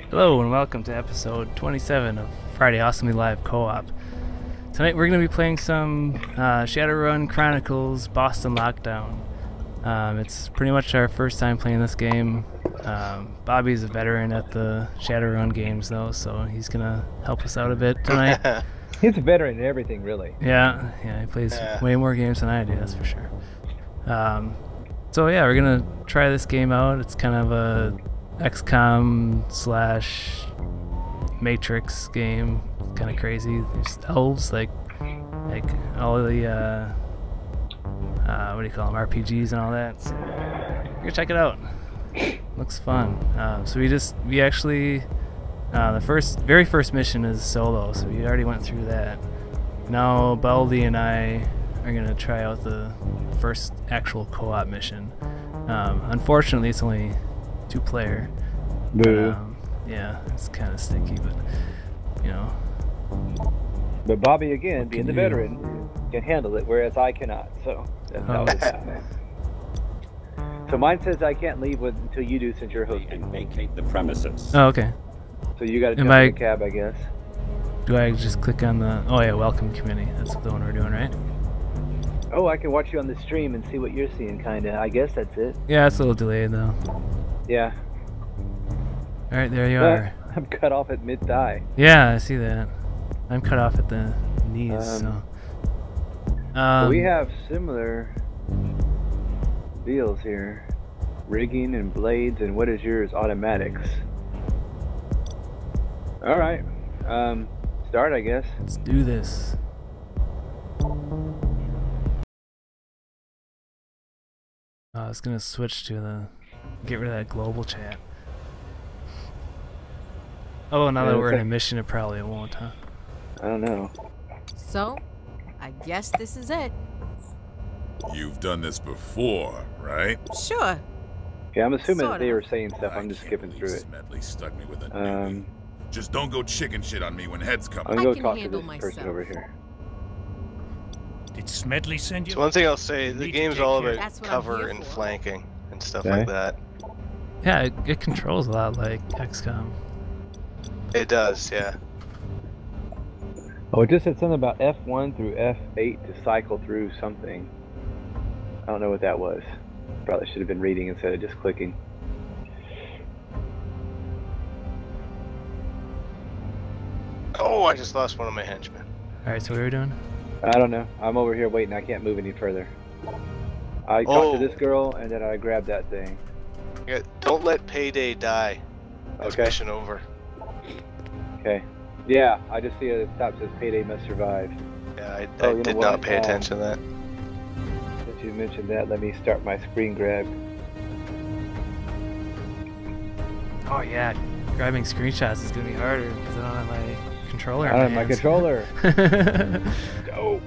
Hello and welcome to episode 27 of Friday Awesomely Live Co-op. Tonight we're going to be playing some Shadowrun Chronicles Boston Lockdown. It's pretty much our first time playing this game. Bobby's a veteran at the Shadowrun games though, so he's going to help us out a bit tonight. He's a veteran in everything, really. Yeah, he plays way more games than I do, that's for sure. So yeah, we're going to try this game out. It's kind of a XCOM slash Matrix game. Kind of crazy. There's elves, like all the what do you call them, RPGs and all that. So we're gonna check it out. Looks fun. So we actually the very first mission is solo, so we already went through that. Now Baldy and I are gonna try out the first actual co-op mission. Unfortunately, it's only 2-player. Yeah, it's kind of sticky, but you know. But Bobby, again, being the veteran, can handle it, whereas I cannot. So that's how it's happening. So mine says I can't leave until you do, since you're hosting. And vacate the premises. Oh, okay. So you got to jump in the cab, I guess. Do I just click on the? Oh yeah, welcome community. That's the one we're doing, right? Oh, I can watch you on the stream and see what you're seeing, kinda. I guess that's it. Yeah, it's a little delayed though. Yeah. All right, there you are. I'm cut off at mid-thigh. Yeah, I see that. I'm cut off at the knees. So we have similar deals here. Rigging and blades, and what is yours? Automatics. All right. Start, I guess. Let's do this. I was gonna switch to get rid of that global chat. Oh, now that we're in a mission, it probably won't, huh? I don't know. So, I guess this is it. You've done this before, right? Sure. Yeah, I'm assuming Sorta. that they were saying stuff. I'm just skipping through it. Smedley stuck me with a newbie. Just don't go chicken shit on me when heads come. I'm gonna I go talk can to this handle person myself. over here. Did Smedley send you? So one thing I'll say, the game's all about That's what I'm cover here and for. flanking and stuff Okay. like that. Yeah, it controls a lot like XCOM. It does, yeah. Oh, it just said something about F1 through F8 to cycle through something. I don't know what that was. Probably should have been reading instead of just clicking. Oh, I just lost one of my henchmen. Alright, so what are we doing? I don't know. I'm over here waiting. I can't move any further. I talked to this girl, and then I grabbed that thing. Yeah, don't let payday die. That's Okay. mission over. Okay. Yeah, I just see at the top says payday must survive. Yeah, I Oh, you know did what? not pay attention to that. Since you mentioned that, let me start my screen grab. Oh yeah, grabbing screenshots is gonna be harder because I don't have my controller. I don't have my controller. Go.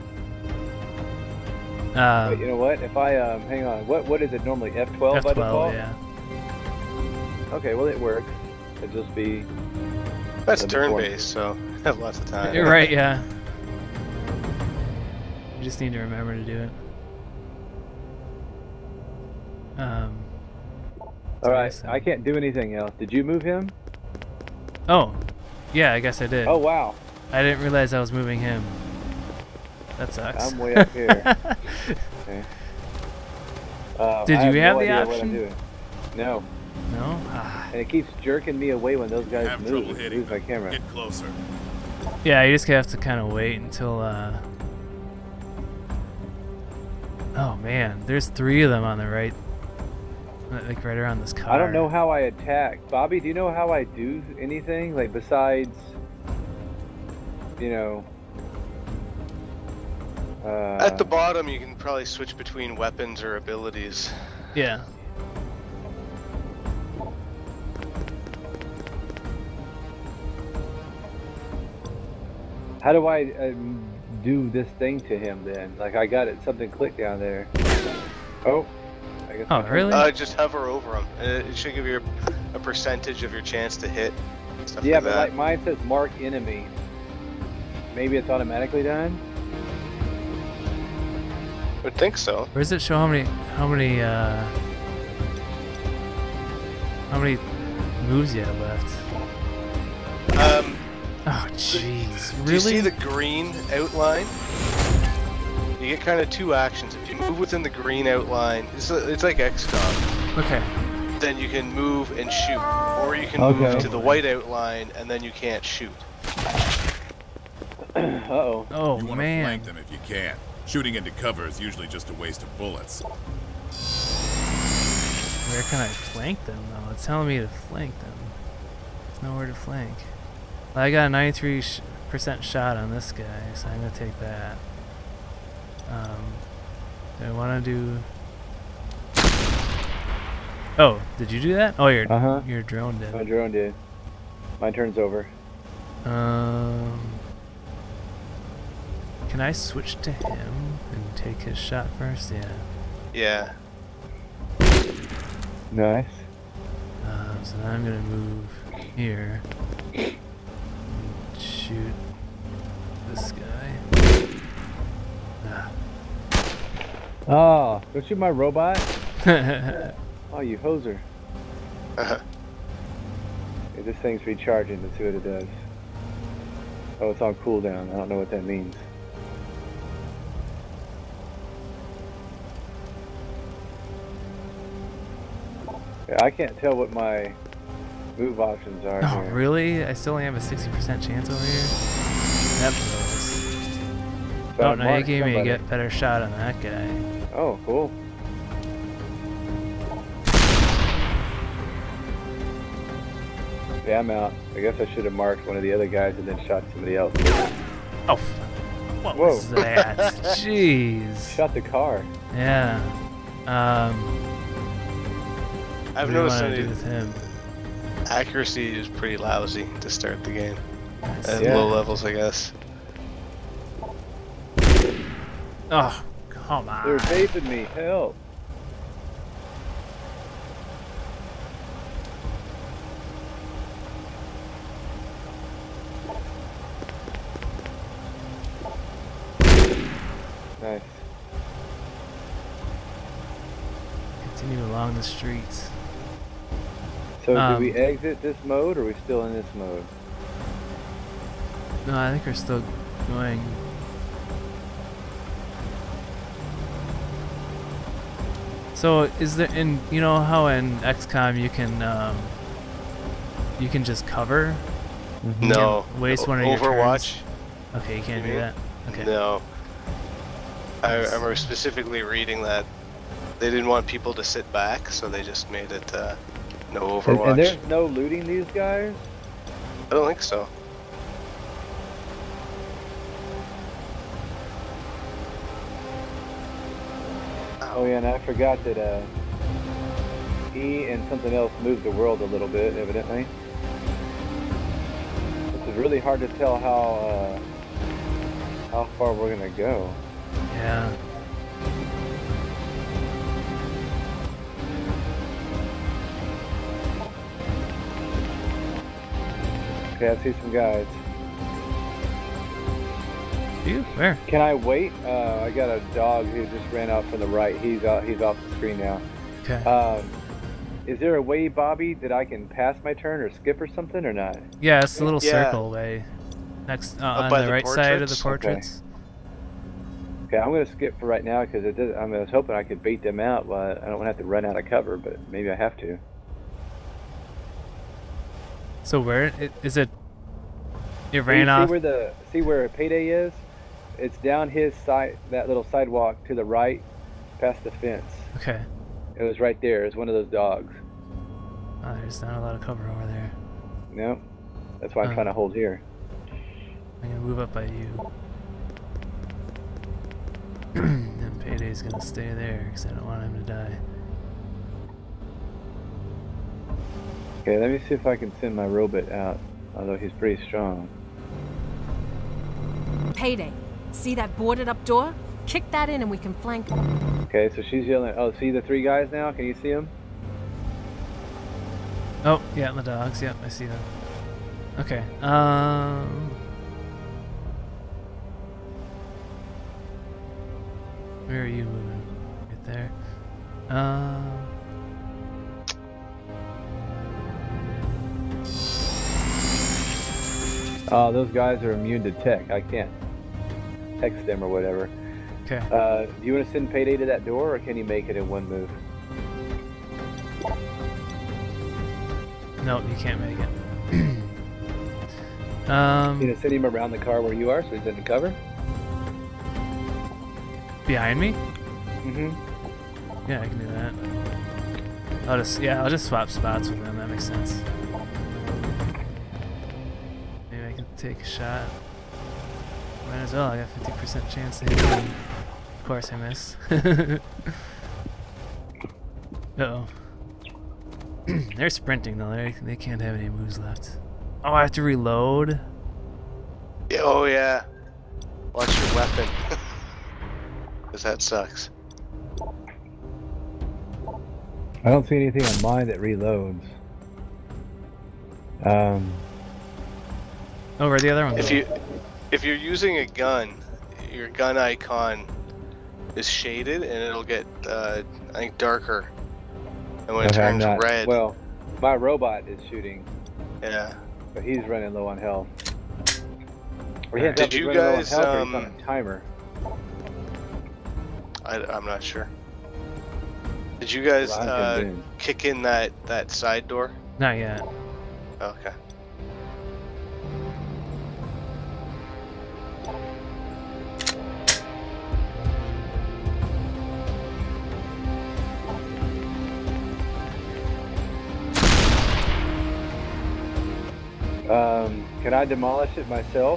But you know what? If I hang on, what is it normally? F12 by default? yeah. Okay, well it works. It'll just be. That's the turn-based, so I have lots of time. You're right, yeah. You just need to remember to do it. Alright, I can't do anything else. Did you move him? Oh, yeah, I guess I did. Oh wow. I didn't realize I was moving him. That sucks. I'm way up here. Okay. Did I you have no the idea option? What I'm doing. No. No? Ah. And it keeps jerking me away when those guys Have move. trouble It hitting moves my them. camera. Get closer. Yeah, you just have to kind of wait until, Oh man, there's 3 of them on the right. Like right around this car. I don't know how I attack. Bobby, do you know how I do anything? Like besides, you know... At the bottom, you can probably switch between weapons or abilities. Yeah. How do I do this thing to him then? Like I got it, something clicked down there. Oh. I guess Oh, really? Just hover over them. It should give you a percentage of your chance to hit. Stuff Yeah, like but that. like mine says mark enemy. Maybe it's automatically done? Would think so. Where does it show how many moves you have left? Oh, jeez. Really? Do you see the green outline? You get kind of two actions. If you move within the green outline, it's like XCOM. Okay. Then you can move and shoot. Or you can move to the white outline, and then you can't shoot. Uh-oh. Oh, You want to man. flank them if you can. Shooting into cover is usually just a waste of bullets. Where can I flank them, though? It's telling me to flank them. There's nowhere to flank. Well, I got a 93% shot on this guy, so I'm going to take that. Do I want to do... Oh, did you do that? Oh, your drone did. My drone did. My turn's over. Can I switch to him and take his shot first? Yeah. Yeah. Nice. So now I'm gonna move here and shoot this guy. Oh, don't shoot my robot. Oh, you hoser. Uh-huh. Okay, this thing's recharging. Let's see what it does. Oh, it's on cooldown. I don't know what that means. I can't tell what my move options are. Oh, here. really? I still only have a 60% chance over here? That blows. So Oh, now you Mark, gave me a somebody. better shot on that guy. Oh, cool. Yeah, I'm out. I guess I should have marked one of the other guys and then shot somebody else. Oh, what Whoa. was that? Jeez. Shot the car. Yeah. I've what do you noticed wanna do that with him? accuracy is pretty lousy to start the game. At Yeah. low levels, I guess. Oh, come on. They're vaping me. Help. Nice. Continue along the streets. So do we exit this mode, or are we still in this mode? No, I think we're still going. So is there you know how in XCOM you can just cover? No. And waste one of your Overwatch? turns? Okay, you can't do mean? that. Okay. No. I remember specifically reading that they didn't want people to sit back, so they just made it no Overwatch. And there's no looting these guys? I don't think so. Oh yeah, and I forgot that E and something else moved the world a little bit, evidently. This is really hard to tell how far we're gonna go. Yeah. Okay, I see some guys. You? Where? Can I wait? I got a dog who just ran out from the right. He's off the screen now. Okay. Is there a way, Bobby, that I can pass my turn or skip or something, or not? Yeah, it's the little Yeah. circle way. Next on by the the right side of the portraits? portraits. Okay, I'm gonna skip for right now because I was hoping I could bait them out, but I don't want to have to run out of cover. But maybe I have to. So where is it? It You ran off. See where Payday is? It's down his side, that little sidewalk to the right, past the fence. Okay. It was right there. It's one of those dogs. Oh, there's not a lot of cover over there. No, that's why I'm trying to hold here. I'm gonna move up by you. And Payday's gonna stay there because I don't want him to die. Okay, let me see if I can send my robot out. Although he's pretty strong. Payday. See that boarded up door? Kick that in and we can flank them. Okay, so she's yelling. Oh, see the three guys now? Can you see them? Oh, yeah, the dogs. Yep, I see them. Okay. Where are you moving? Right there. Those guys are immune to tech. I can't text them or whatever. Okay. Do you want to send Payday to that door, or can you make it in one move? Nope, you can't make it. You know, send him around the car where you are, so he's in the cover. Behind me? Mm-hmm. Yeah, I can do that. I'll just swap spots with them. That makes sense. Maybe I can take a shot. Might as well. I got 50% chance to hit him. Of course I miss. Uh-oh. They're sprinting though. They can't have any moves left. Oh, I have to reload? Oh yeah. Watch your weapon. Because that sucks. I don't see anything on mine that reloads. Oh, where'd the other one go? If you're using a gun, your gun icon is shaded and it'll get I think darker. And when it turns red. Well, my robot is shooting. Yeah. But he's running low on health. Or Did you guys on a timer? I'm not sure. Did you guys kick in that side door? Not yet. Okay. Can I demolish it myself?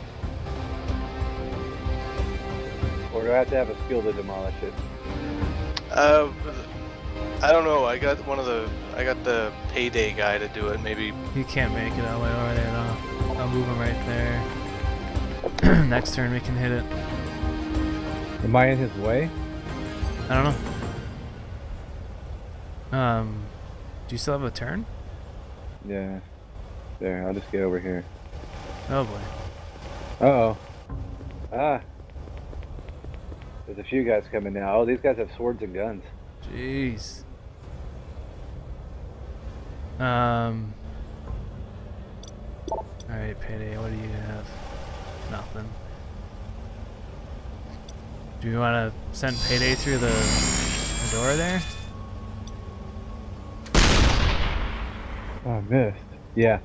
Or do I have to have a skill to demolish it? I don't know. I got the Payday guy to do it. Maybe He can't make it all the way over there at all. I'll move him right there. Next turn we can hit it. Am I in his way? I don't know. Do you still have a turn? Yeah. There, I'll just get over here. Oh boy. Uh-oh. Ah. There's a few guys coming now. Oh, these guys have swords and guns. Jeez. Alright, Payday, what do you have? Nothing. Do you want to send Payday through the door there? Oh, I missed. Yeah.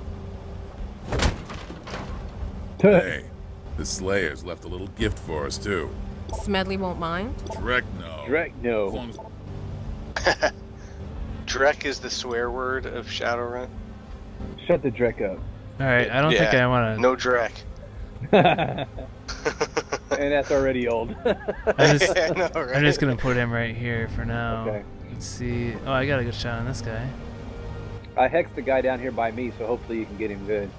Hey, the Slayers left a little gift for us, too. Smedley won't mind? Drek, no. Drek, no. As long as Drek is the swear word of Shadowrun. Shut the Drek up. Alright, I don't think I want to... No Drek. And that's already old. I'm just, I know, right? I'm just going to put him right here for now. Okay. Let's see. Oh, I got a good shot on this guy. I hexed the guy down here by me, so hopefully you can get him good.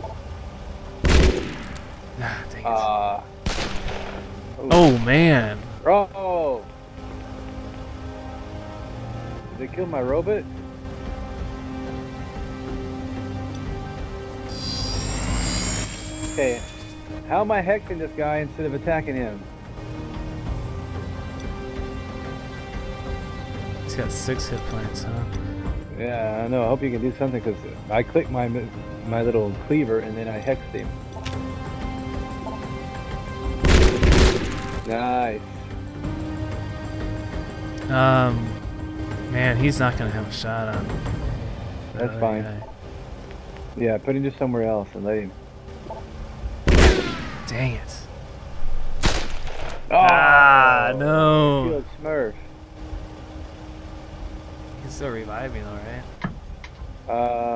Ah, dang it. Oh, man. Oh! Did they kill my robot? Okay, how am I hexing this guy instead of attacking him? He's got 6 hit points, huh? Yeah, I know. I hope you can do something, because I clicked my little cleaver and then I hexed him. Nice. Man, he's not gonna have a shot on. That's fine. Guy. Yeah, put him just somewhere else and let him. Dang it. Oh, Ah, no. Killed Smurf. You can still revive me though, right? I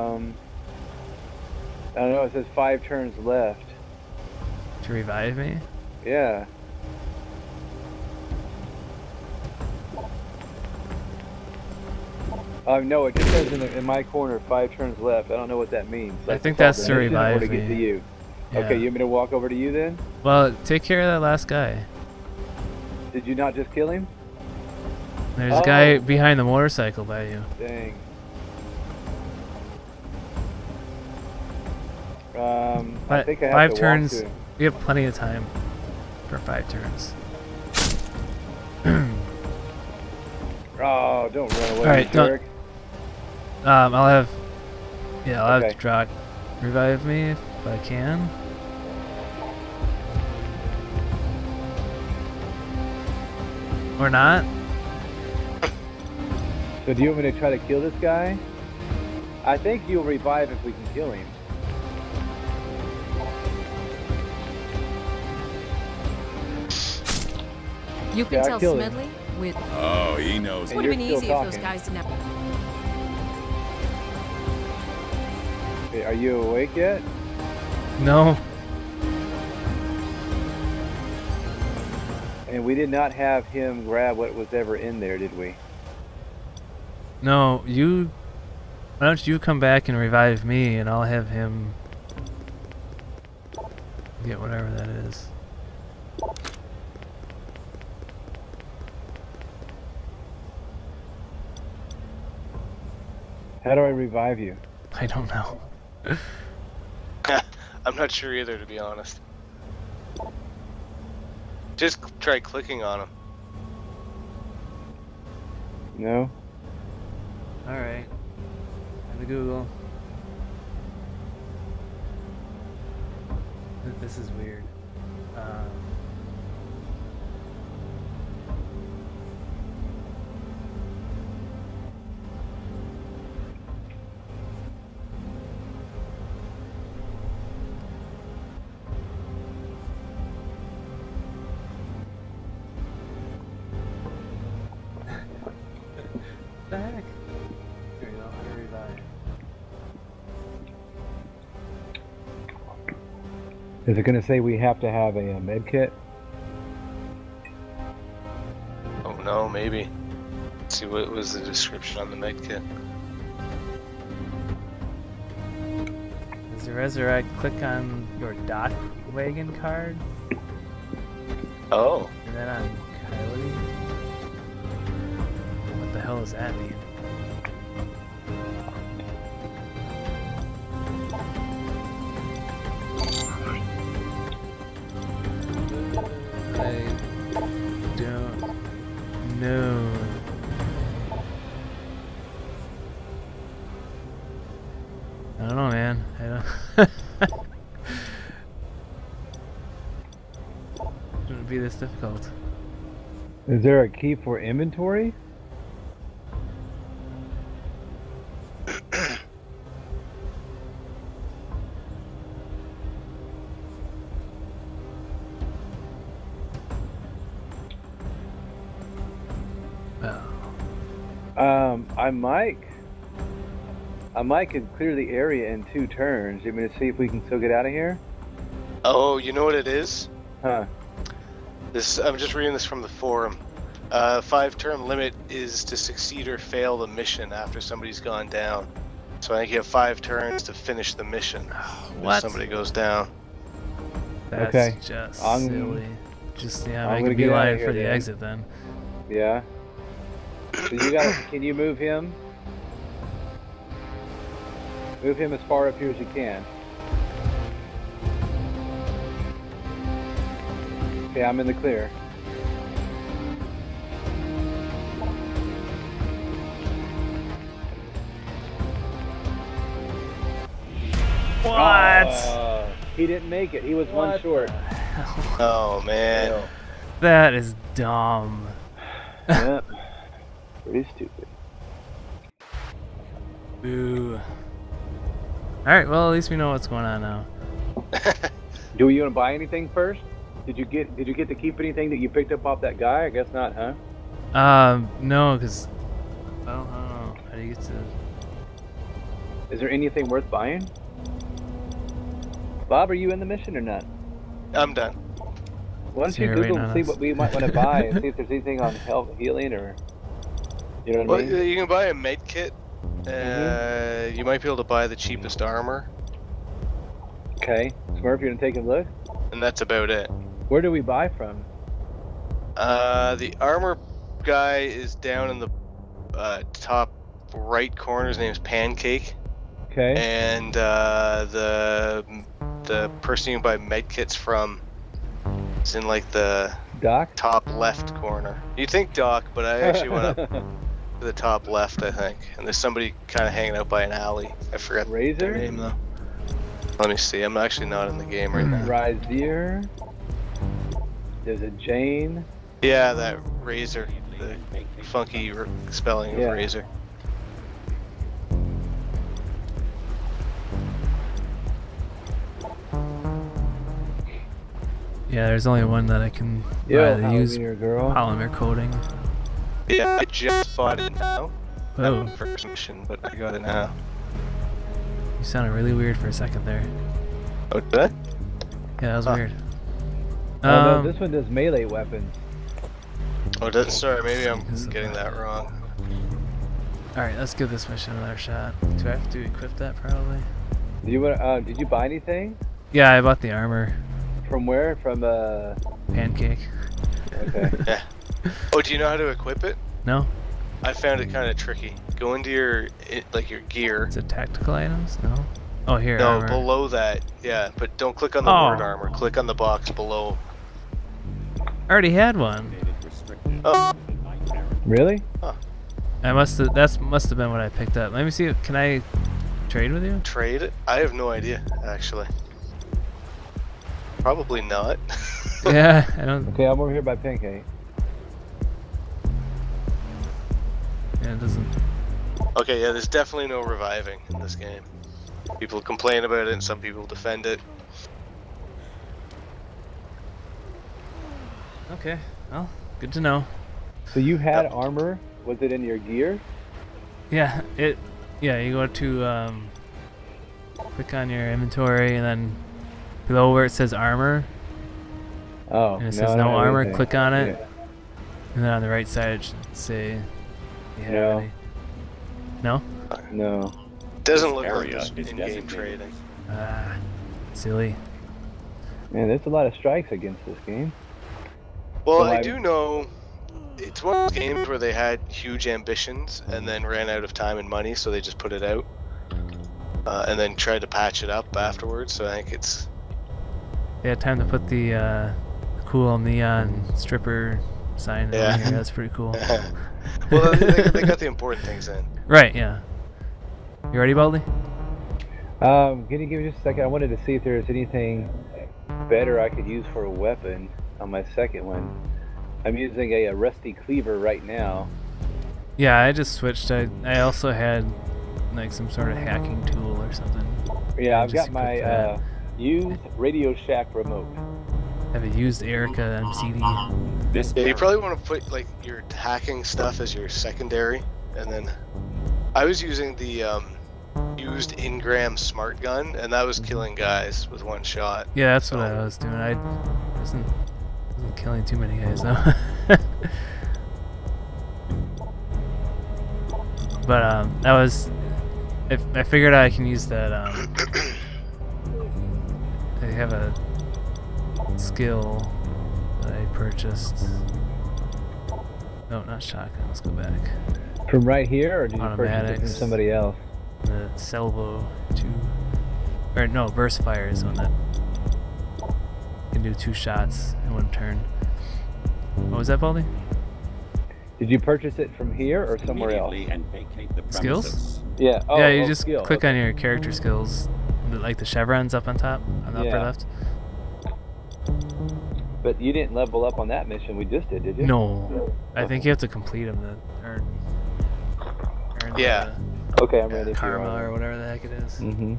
don't know. It says 5 turns left. To revive me? Yeah. No, it just says in my corner 5 turns left. I don't know what that means. I think that's to revive to get to me. you. Yeah. Okay, you want me to walk over to you then? Well, take care of that last guy. Did you not just kill him? There's a guy behind the motorcycle by you. Dang. I think I have 5 to turns. walk to him. We have plenty of time for 5 turns. Oh, don't run away, Alright, you jerk. I'll have Okay. Drock revive me if I can. Or not? So do you want me to try to kill this guy? I think you'll revive if we can kill him. You can tell Smedley with... Oh, he knows. Would have been easy if those guys didn't have... Okay, are you awake yet? No. And we did not have him grab what was ever in there, did we? No, you... Why don't you come back and revive me, and I'll have him get whatever that is. How do I revive you? I don't know. I'm not sure either, to be honest. Just try clicking on him. No? Alright. The Google. This is weird. What the heck? Here we go. How to revive. Is it going to say we have to have a med kit? Oh no, maybe. Let's see, what was the description on the med kit? As you resurrect, click on your Doc Wagon card. Oh. And then on Coyote. What the hell does that mean? I don't know. I don't know, man. I don't. Shouldn't be this difficult. Is there a key for inventory? I might could clear the area in 2 turns. You want me to see if we can still get out of here? Oh, you know what it is? Huh. This, I'm just reading this from the forum. 5-turn limit is to succeed or fail the mission after somebody's gone down. So I think you have 5 turns to finish the mission if somebody goes down. That's okay. Just silly. Just, yeah, make a get beeline for the exit then. Yeah. So you guys, can you move him? Move him as far up here as you can. Okay, I'm in the clear. What? He didn't make it. He was one short. Oh man. That is dumb. Yep. Pretty stupid. Boo. Alright, well at least we know what's going on now. Do you want to buy anything first? Did you get to keep anything that you picked up off that guy? I guess not, huh? No, because I don't know. How do you get to... Is there anything worth buying? Bob, are you in the mission or not? I'm done. Why don't you Google and see what we might want to buy and see if there's anything on health healing or... You know what I mean? You can buy a med kit. You might be able to buy the cheapest armor. Okay. Smurph, you gonna take a look? And that's about it. Where do we buy from? The armor guy is down in the top right corner. His name's Pancake. Okay. And the person you can buy med kits from is in like the Doc? top left corner. You'd think Doc, but I actually went up to the top left, I think. And there's somebody kind of hanging out by an alley. I forgot Razor? their name though. Let me see. I'm actually not in the game right now. Razier. There's a Jane. Yeah, that razor, the funky spelling of razor. Yeah, there's only one that I can use polymer coating. Yeah, I just bought it now. Oh. Not first mission, but I got it now. You sounded really weird for a second there. Oh, did I? Yeah, that was weird. No, this one does melee weapons. Oh, sorry, maybe I'm getting that wrong. Alright, let's give this mission another shot. Do I have to equip that probably? Do you want? Did you buy anything? Yeah, I bought the armor. From where? From Pancake. Okay. Yeah. Oh, do you know how to equip it? No. I found it kind of tricky. Go into your gear. Is it tactical items? No. Oh, here. No, armor. below that. Yeah, but don't click on the word armor. Click on the box below. I already had one. Oh. Really? Huh. That must have been what I picked up. Let me see. Can I trade with you? Trade it? I have no idea, actually. Probably not. Yeah, I don't. Okay, I'm over here by Pancake. Yeah, it doesn't. Okay, yeah, there's definitely no reviving in this game. People complain about it and some people defend it. Okay, well, good to know. So you had armor? Was it in your gear? Yeah, yeah, you go to click on your inventory and then below where it says armor. Oh, and it says no armor, anything. click on it. Yeah. And then on the right side it should say you have No. any. No? No. Doesn't look like it's in-game trading. Ah, silly. Man, there's a lot of strikes against this game. Well, So I do know it's one of those games where they had huge ambitions and then ran out of time and money, so they just put it out. And then tried to patch it up afterwards, so I think it's... They had time to put the cool neon stripper sign in here. That's pretty cool. Well, they got the important things in. Right, yeah. You ready, Baldy? Can you give me just a second? I wanted to see if there's anything better I could use for a weapon on my second one. I'm using a rusty cleaver right now. Yeah, I just switched. I also had like some sort of hacking tool or something. Yeah, I've got my used Radio Shack remote. I have a used Erica MCD. Yeah, you probably want to put like your hacking stuff as your secondary, and then I was using the used Ingram smart gun, and that was killing guys with one shot. Yeah, that's what I was doing. I wasn't killing too many guys though. But that was. I figured I can use that. They have a skill that I purchased. No, not shotgun. Let's go back. From right here, or did you purchase it from somebody else? The Salvo 2, or no, burst fire is one that can do 2 shots in one turn. What was that, Baldy? Did you purchase it from here or somewhere else? Skills? Yeah. Oh, yeah, you just skill. click on your character skills, like the chevrons up on top, on the upper left. But you didn't level up on that mission we just did you? No. I think you have to complete them to earn okay, I'm ready. Karma or whatever the heck it is. Mm-hmm.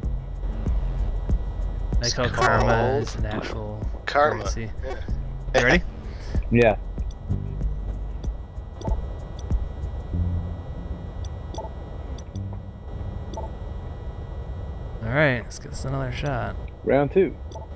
I call karma is an actual currency. Yeah. You ready? Yeah. Alright, let's get this another shot. Round 2.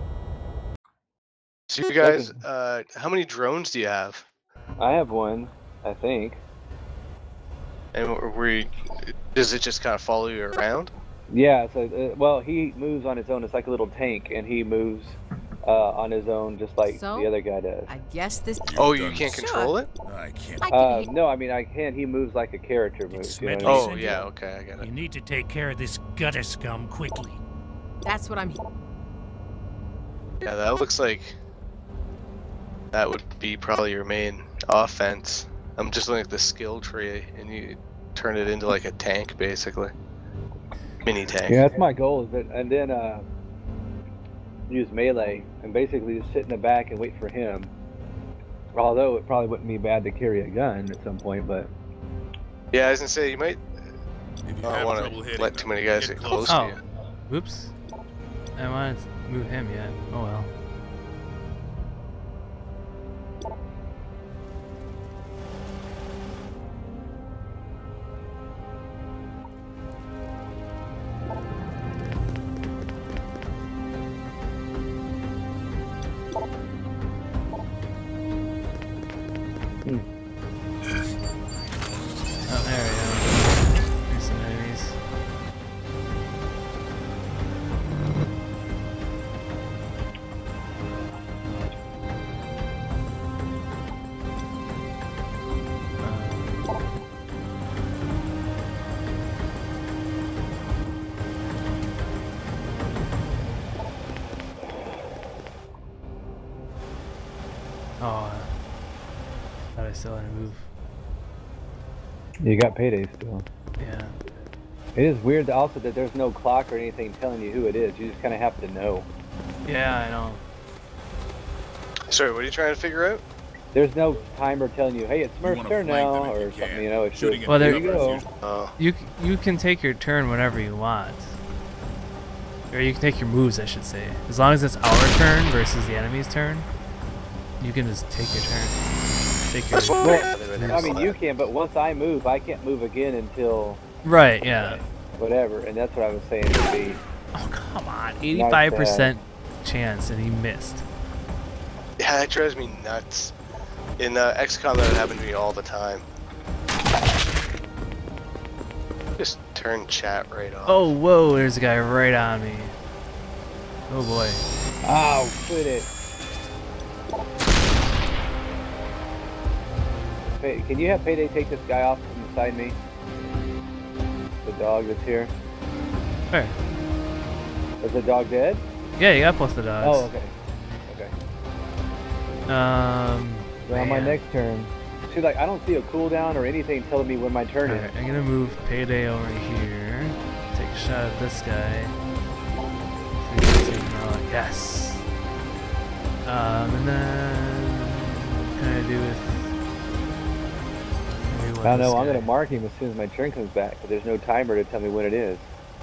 So you guys, how many drones do you have? I have one, I think. And does it just kind of follow you around? Yeah, so, well, he moves on his own. It's like a little tank, and he moves on his own just like the other guy does. I guess this... Oh, you can't control it? I can't. No, I mean, I can. He moves like a character moves. You know what I mean? Oh, yeah, okay, I get it. You need to take care of this gutter scum quickly. That's what I'm... Yeah, that looks like... That would be probably your main offense. I'm just looking at the skill tree, and you turn it into like a tank, basically. Mini tank. Yeah, that's my goal. Is that, and then use melee, and basically just sit in the back and wait for him. Although it probably wouldn't be bad to carry a gun at some point, but Yeah, I was gonna say you might If you not have want trouble to hitting let them, too many guys get close Oh, to you. whoops. I wanted to move him yet. Oh well. Oh, there we go. There's some enemies. Oh, thought I still had to move. you got payday still. Yeah. It is weird also that there's no clock or anything telling you who it is. You just kind of have to know. Yeah, I know. Sorry, what are you trying to figure out? There's no timer telling you, hey, it's Smurf's wanna turn flank them now, if you or something, can. you know. It's Shooting just, at Well, here there- you go. Oh, You can take your turn whenever you want. Or you can take your moves, I should say. As long as it's our turn versus the enemy's turn, you can just take your turn. Take your... that's what Well, I mean, you can, but once I move, I can't move again until Right, yeah. whatever, and that's what I was saying would be. Oh, come on. 85% chance, and he missed. Yeah, that drives me nuts. In XCOM, that would happen to me all the time. Just turn chat right off. Oh, whoa, there's a guy right on me. Oh, boy. Oh, quit it. Hey, can you have Payday take this guy off from beside me? The dog that's here. Where? Is the dog dead? Yeah, you got both the dogs. Oh, okay. Okay. So on my man. next turn, see, like, I don't see a cooldown or anything telling me when my turn Alright, is. I'm gonna move Payday over here. Take a shot at this guy. See if we can take him out. Yes! And then... What can I do with... maybe I don't this know, I'm guy? going to mark him as soon as my turn comes back, but there's no timer to tell me when it is.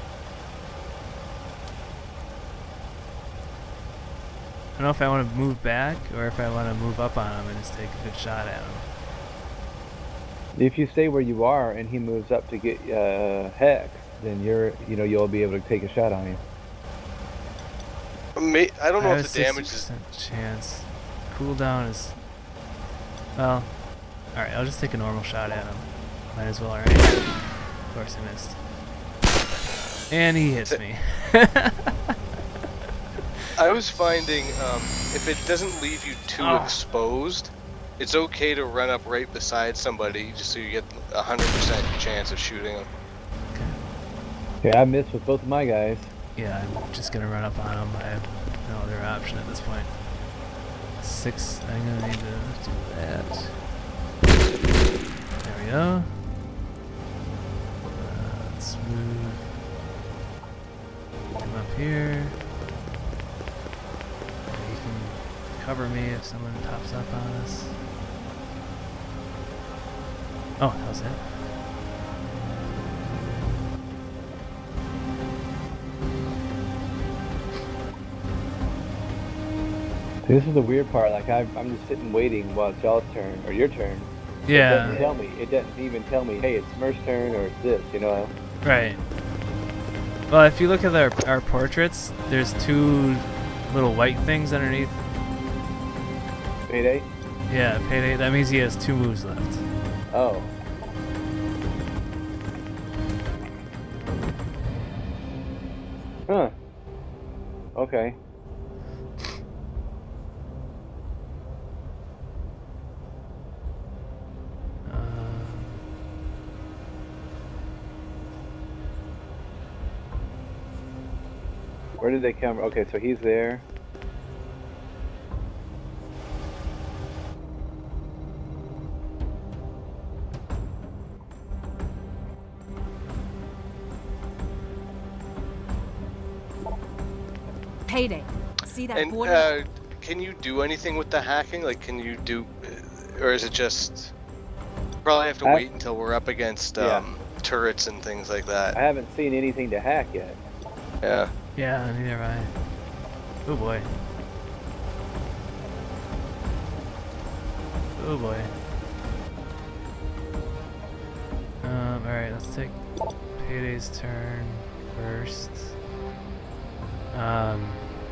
I don't know if I want to move back or if I want to move up on him and just take a good shot at him. If you stay where you are and he moves up to get Hex, then you'll be able to take a shot on him. I don't know I have if a the damage is... 60% chance. Cooldown is... Well... Alright, I'll just take a normal shot at him. Might as well, alright? Of course I missed. And he hits me. I was finding if it doesn't leave you too exposed, it's okay to run up right beside somebody just so you get 100% chance of shooting them. Okay, I missed with both of my guys. Yeah, I'm just gonna run up on him. I have no other option at this point. 6, I'm gonna need to do that. There we go. Let's move him up here. He can cover me if someone pops up on us. Oh, how's that? See, this is the weird part. Like I'm just sitting waiting while it's y'all's turn or your turn. It doesn't Yeah, tell me. It doesn't even tell me. Hey, it's Smurf's turn or it's this. You know. right. Well, if you look at our portraits, there's 2 little white things underneath. Payday. Yeah, Payday. That means he has 2 moves left. Oh. Huh. Okay. Where did they come? Okay, so he's there. Payday. See that And border? can you do anything with the hacking? Like, can you do or is it just? Probably have to wait until we're up against turrets and things like that. I haven't seen anything to hack yet. Yeah. Yeah, neither have I. Oh boy. Oh boy. Alright, let's take Payday's turn first. Man.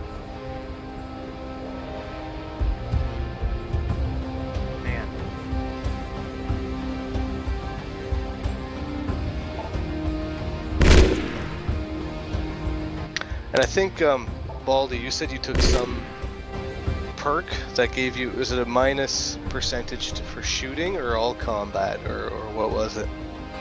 And I think, Baldy, you said you took some perk that gave you, was it a minus percentage for shooting or all combat, or what was it?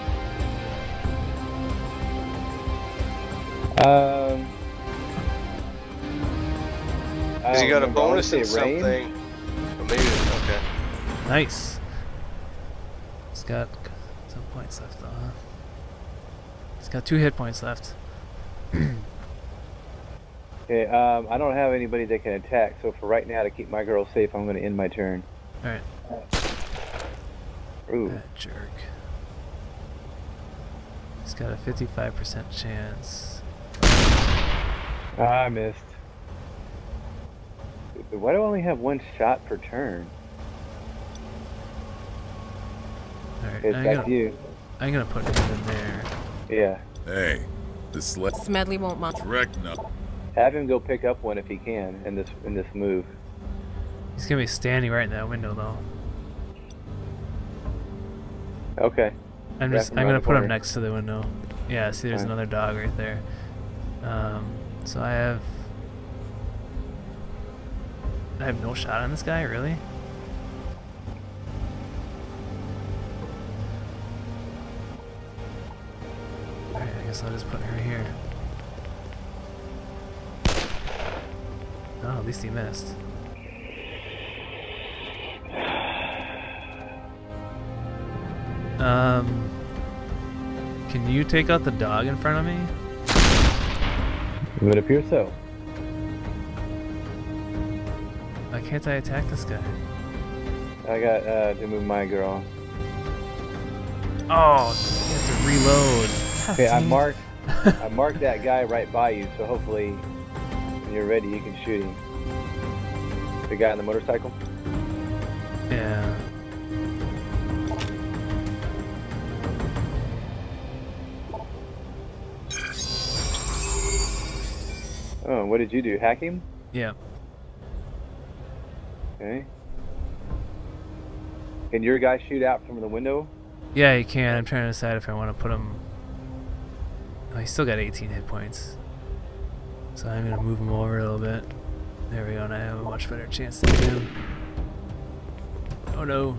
Because you got a bonus in something. Or maybe, okay. Nice. He's got some points left though, huh? He's got 2 hit points left. Okay, I don't have anybody that can attack, so for right now, to keep my girl safe, I'm going to end my turn. Alright. Ooh. That jerk. He's got a 55% chance. I missed. Why do I only have 1 shot per turn? Alright, I'm gonna put him in there. Yeah. Hey, the sled. Smedley won't mind. Direct no. Have him go pick up one if he can in this move. He's gonna be standing right in that window though. Okay. I'm gonna put him next to the window. Yeah, see there's another dog right there. So I have no shot on this guy, really? Alright, I guess I'll just put her here. Oh, at least he missed. Can you take out the dog in front of me? It would appear so. Why can't I attack this guy? I got to move my girl. Oh, you have to reload. Okay, I marked that guy right by you, so hopefully when you're ready you can shoot him. The guy on the motorcycle? Yeah. Oh, what did you do? Hack him? Yeah. Okay. Can your guy shoot out from the window? Yeah, he can. I'm trying to decide if I want to put him... Oh, he's still got 18 hit points. So I'm going to move him over a little bit. There we go, and I have a much better chance than him. Oh no.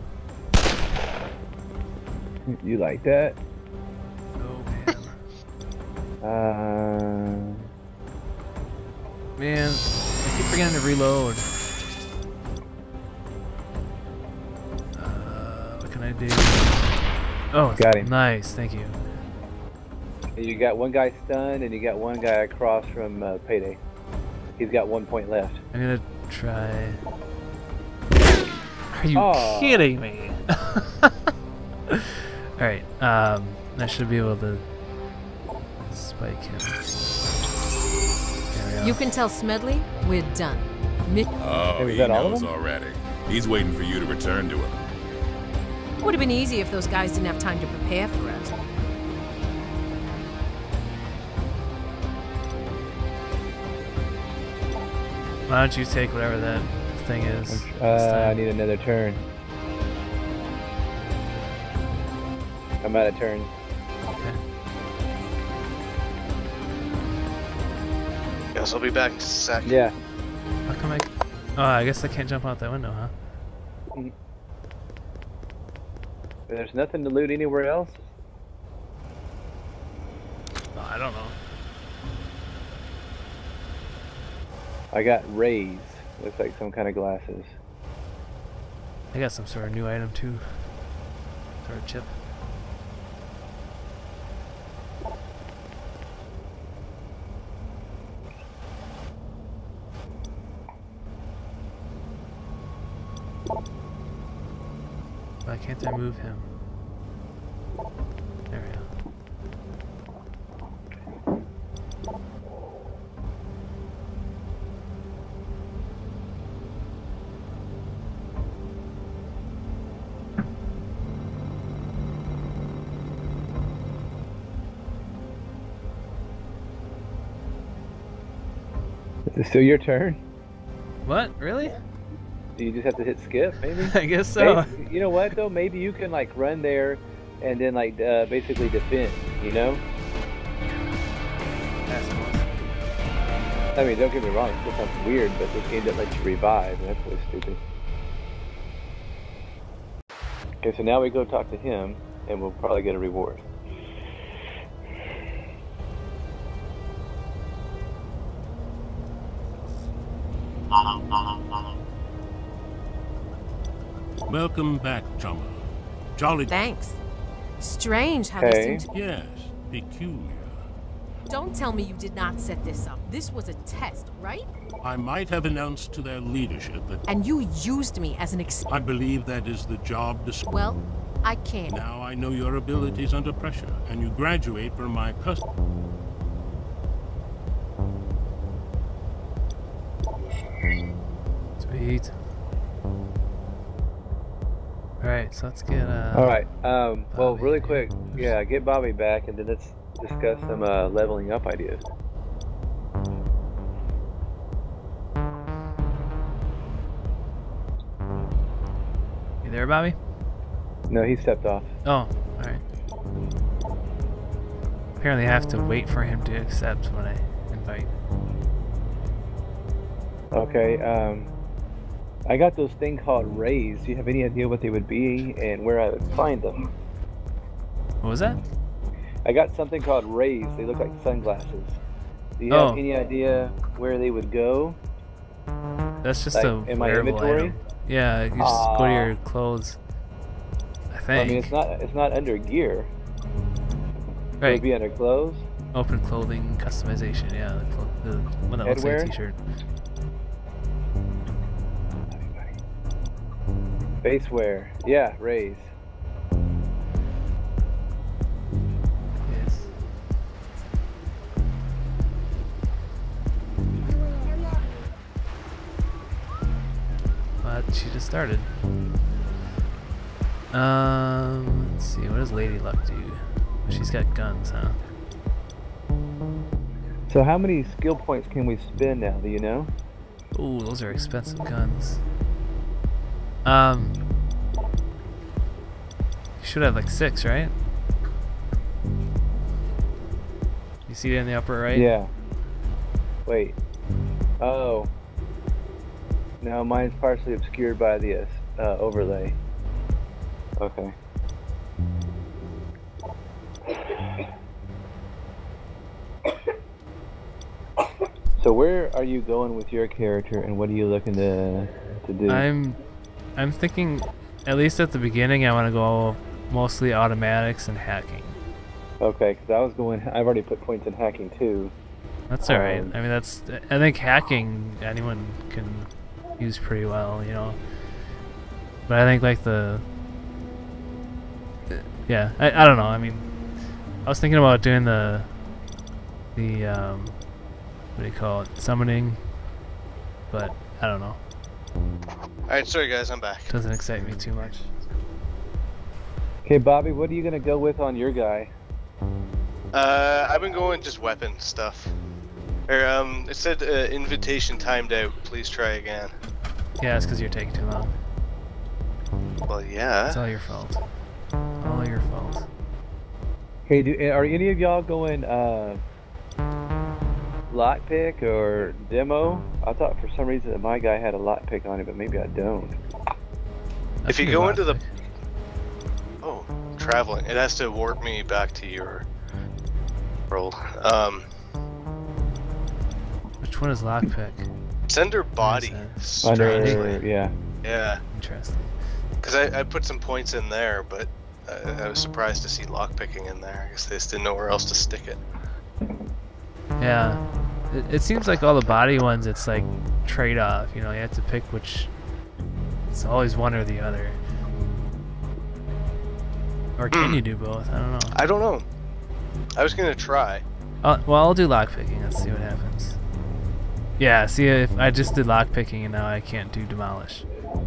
You like that? Oh man. Man, I keep forgetting to reload. What can I do? Oh, got him. Nice, thank you. You got one guy stunned, and you got one guy across from Payday. He's got 1 point left. I'm gonna try. Are you kidding me? Alright, I should be able to spike him. There we go. You can tell Smedley we're done. Oh, he knows already. He's waiting for you to return to him. Would have been easy if those guys didn't have time to prepare for us. Why don't you take whatever that thing is? I need another turn. I'm out of turn. Okay. Guess I'll be back in a sec. Yeah. How come I... Oh, I guess I can't jump out that window, huh? There's nothing to loot anywhere else? Oh, I don't know. I got rays. Looks like some kind of glasses. I got some sort of new item too. Sort of chip. Why can't I move him? There we go. Is it still your turn? What? Really? Do you just have to hit skip, maybe? I guess so. Maybe, you know what, though? Maybe you can, like, run there and then, like, basically defend, you know? I mean, don't get me wrong, it still sounds weird, but this game doesn't let you revive, and that's really stupid. Okay, so now we go talk to him, and we'll probably get a reward. Welcome back, Chumma. Jolly. Thanks. Strange how they seem to... Yes, peculiar. Don't tell me you did not set this up. This was a test, right? I might have announced to their leadership that... And you used me as an I believe that is the job description. Well, I can't. Now I know your abilities under pressure, and you graduate from my custody. Sweet. Alright, so let's get Alright, well, really quick, yeah, get Bobby back, and then let's discuss some leveling up ideas. You there, Bobby? No, he stepped off. Oh, alright. Apparently I have to wait for him to accept when I invite. Okay, I got those things called rays. Do you have any idea what they would be and where I would find them? What was that? I got something called rays. They look like sunglasses. Do you have any idea where they would go? That's just like, a in my wearable inventory? item. Yeah, you just go to your clothes. I think. I mean, it's not under gear. It Right. would be under clothes. Open clothing customization. Yeah, the one that looks like a t-shirt. Base wear. Yeah, rays. Yes. But she just started. Let's see. What does Lady Luck do? She's got guns, huh? So how many skill points can we spend now? Do you know? Ooh, those are expensive guns. You should have like 6, right? You see it in the upper right? Yeah. Wait. Oh. No, mine's partially obscured by the overlay. Okay. So where are you going with your character, and what are you looking to do? I'm thinking, at least at the beginning, I want to go mostly automatics and hacking. Okay, because I've already put points in hacking too. That's alright. I mean, I think hacking anyone can use pretty well, you know. But I think like yeah, I don't know. I mean, I was thinking about doing the what do you call it, summoning, but I don't know. Alright, sorry guys, I'm back. Doesn't excite me too much. Okay, Bobby, what are you gonna go with on your guy? I've been going just weapon stuff. It said invitation timed out. Please try again. Yeah, it's because you're taking too long. Well, yeah. It's all your fault. All your fault. Hey, are any of y'all going lockpick or demo? I thought for some reason that my guy had a lockpick on it, but maybe I don't. If you go into the... Oh, traveling. It has to warp me back to your world. Which one is lockpick? Sender body. Under, yeah. Yeah. Interesting. Because I put some points in there, but I was surprised to see lockpicking in there. I guess they just didn't know where else to stick it. Yeah. It seems like all the body ones, it's like trade-off. You know, you have to pick which. It's always one or the other. Or can you do both? I don't know. I don't know. I was gonna try. Well, I'll do lockpicking. Let's see what happens. Yeah, see, if I just did lockpicking and now I can't do demolish.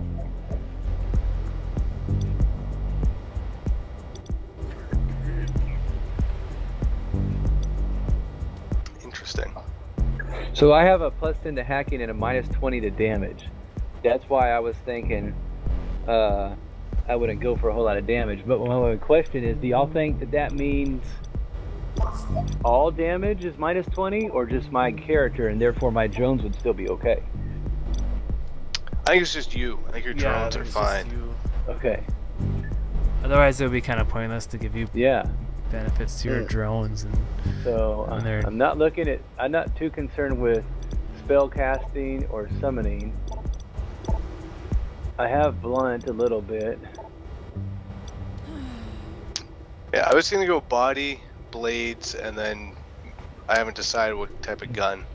Interesting. So I have a +10 to hacking and a -20 to damage. That's why I was thinking I wouldn't go for a whole lot of damage. But my question is, do y'all think that that means all damage is -20, or just my character, and therefore my drones would still be okay? I think it's just you. I think your drones are fine. Okay. Otherwise, it would be kind of pointless to give you benefits to your drones. And so I'm not looking at. I'm not too concerned with spell casting or summoning. I have blunt a little bit. Yeah, I was gonna go body, blades, and then I haven't decided what type of gun.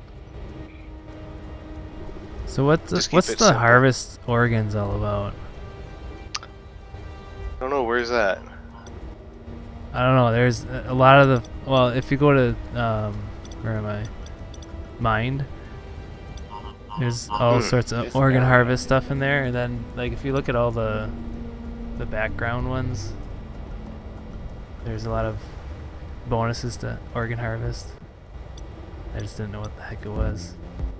So what's the simple. harvest organs all about? I don't know, where's that? I don't know. There's a lot of the. Well, if you go to where am I? Mind. There's all sorts of organ harvest stuff in there, and then like if you look at all the background ones, there's a lot of bonuses to organ harvest. I just didn't know what the heck it was.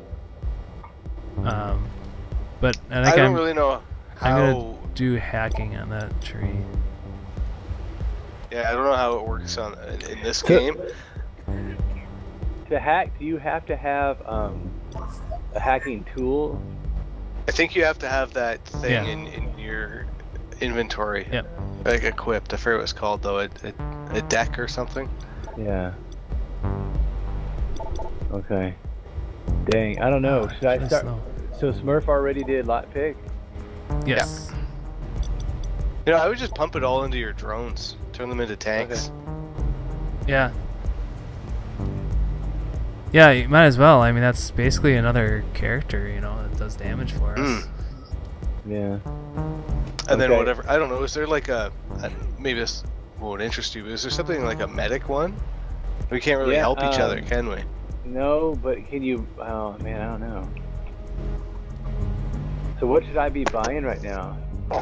But I don't really know how. I'm gonna do hacking on that tree. Yeah, I don't know how it works in this game. To hack, do you have to have a hacking tool? I think you have to have that thing in your inventory. Yep. Like equipped. I forget what it's called though. A deck or something. Yeah. Okay. Dang, I don't know. Should I start? So Smurph already did lockpick? Yes. Yeah. You know, I would just pump it all into your drones. Turn them into tanks. Okay. Yeah. Yeah, you might as well. I mean, that's basically another character, you know, that does damage for us. Yeah. And then whatever, I don't know, is there like maybe this won't interest you, but is there something like a medic one? We can't really help each other, can we? No, but can you, oh man, I don't know. So what should I be buying right now?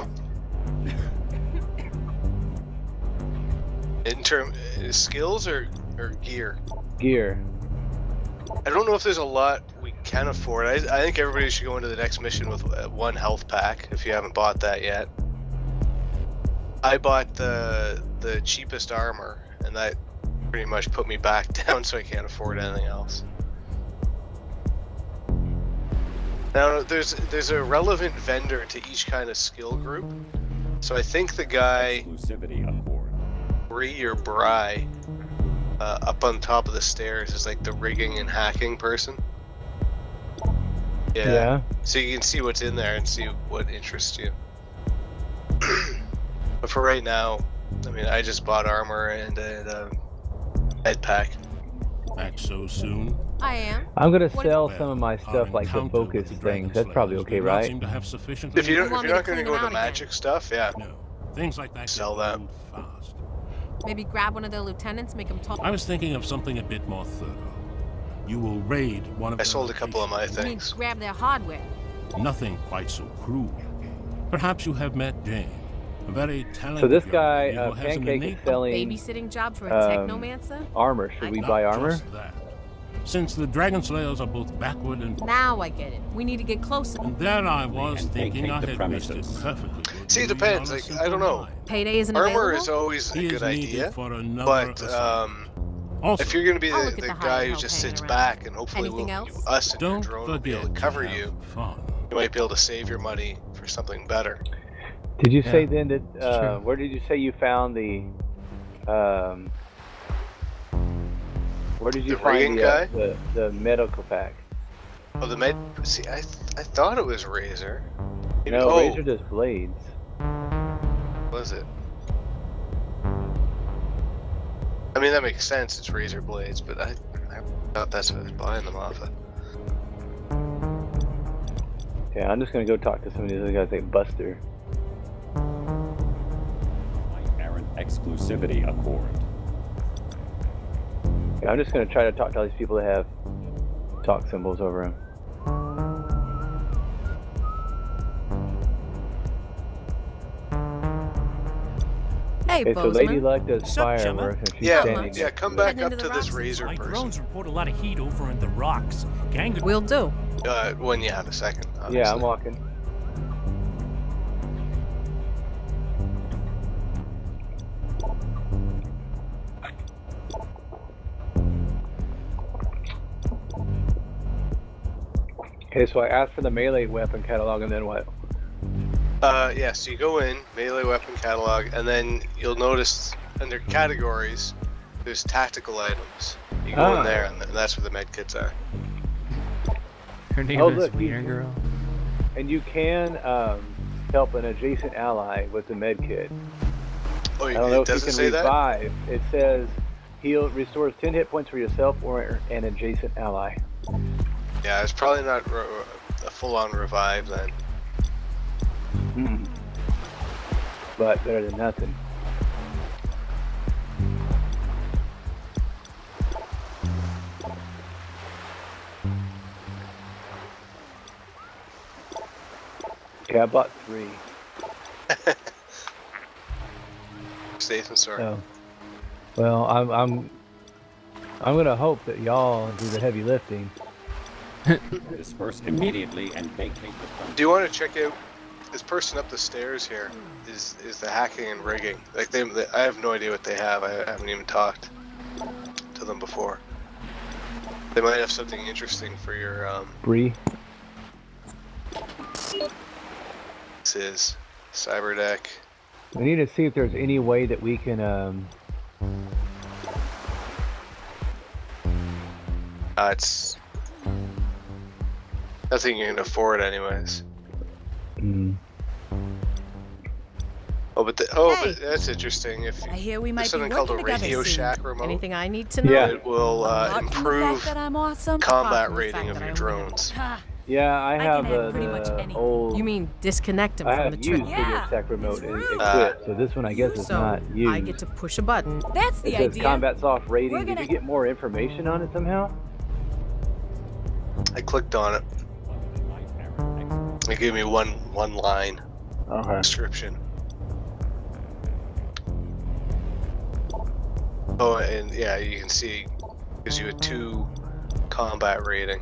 In terms skills or gear? Gear. I don't know if there's a lot we can afford. I think everybody should go into the next mission with one health pack if you haven't bought that yet. I bought the cheapest armor, and that pretty much put me back down, so I can't afford anything else. Now there's a relevant vendor to each kind of skill group. So I think the guy Bree or Bry up on top of the stairs is like the rigging and hacking person. Yeah. So you can see what's in there and see what interests you. But for right now, I mean, I just bought armor and a head pack. Back so soon? I am. I'm gonna sell some of my stuff, like the focus things. That's probably okay, right? If you're not gonna go to magic stuff, yeah. No. Things like that. Sell that. Fast. Maybe grab one of the lieutenants, make him talk. I was thinking of something a bit more thorough. You will raid one of I sold a couple of my You mean things. grab their hardware. Nothing quite so cruel. Perhaps you have met Jane, a very talented. So this young guy, lady who has an Pancake, is innate selling Babysitting job for a technomancer? armor. Should we Not buy armor? just that. Since the Dragon Slayers are both backward and Now I get it. We need to get closer. and there I was thinking I had wasted perfectly good See, it money depends. on a Like, simple I don't know. line. Payday isn't Armor available? is always a He good is needed idea, for another but assignment. Also, if you're gonna be I'll the look at the guy higher who help just hanging sits around. back and hopefully Anything will, else? us and your don't drone will be forget able to cover have you, fun. you might be able to save your money for something better. Did you say then that, where did you say you found the, where did you The find rigging guy? the medical pack? Oh, the med. See, I thought it was Razor. Maybe, No, Razor does blades. Was it? I mean, that makes sense. It's Razor blades, but I thought that's what I was buying them off of. Yeah, I'm just gonna go talk to some of these other guys like Buster. exclusivity accord. Yeah, I'm just gonna try to talk to all these people that have talk symbols over them. Hey, Okay, so Lady Bozeman. Luck does fireworks and she's standing Yeah, there. come back Heading up into to the this rocks? razor My person. drones report a lot of heat over in the rocks. Gang. Will do. When you have a second, obviously. Yeah, I'm walking. Okay, so I asked for the melee weapon catalog, and then what? Yeah, so you go in, melee weapon catalog, and then you'll notice under categories, there's tactical items. You go in there, and that's where the med kits are. Her name Oh, is look, Wiener Girl. And you can help an adjacent ally with the med kit. Oh, I don't know it if you doesn't can say that? revive. It says heal restores 10 hit points for yourself or an adjacent ally. Yeah, it's probably not a full-on revive then. But better than nothing. Okay, I bought 3. Safe and sorry. So, well, I'm gonna hope that y'all do the heavy lifting. Disperse immediately and vacate the front. Do you want to check out this person up the stairs here? Is the hacking and rigging? Like they I have no idea what they have. I haven't even talked to them before. They might have something interesting for your Bree. This is Cyberdeck. We need to see if there's any way that we can It's nothing you can afford anyways. Oh, but Hey. but that's interesting. If I hear we there's might be something called a working together Radio soon. Shack remote, Anything I need to know? Yeah. it will Apart from the fact improve that I'm awesome. combat apart from the rating fact of that your I drones. Ha, yeah, I I have can have pretty much anything. old You mean disconnect him I from have the used trigger? Radio Yeah, Shack remote it's rude. equipped, so this one I guess is So not used. I get to push a button. That's the It says idea. combat soft rating. We're Did gonna- you get more information on it somehow? I clicked on it. It gave me one line Okay. description. Oh, and yeah, you can see it gives you a 2 combat rating.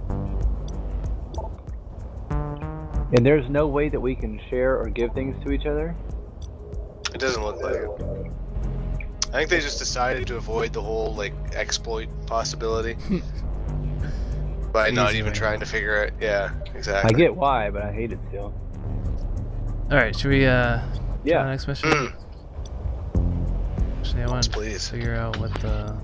And there's no way that we can share or give things to each other? It doesn't look like it. I think they just decided to avoid the whole like exploit possibility by not Easy even way. trying to figure it. Yeah, I exactly. get why, but I hate it still. Alright, should we try the Yeah. next mission? Mm. Actually, I want to Please. figure out what the...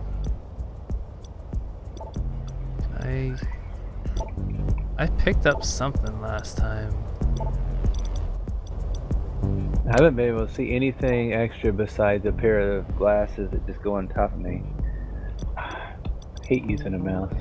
I picked up something last time. I haven't been able to see anything extra besides a pair of glasses that just go on top of me. I hate using a mouse.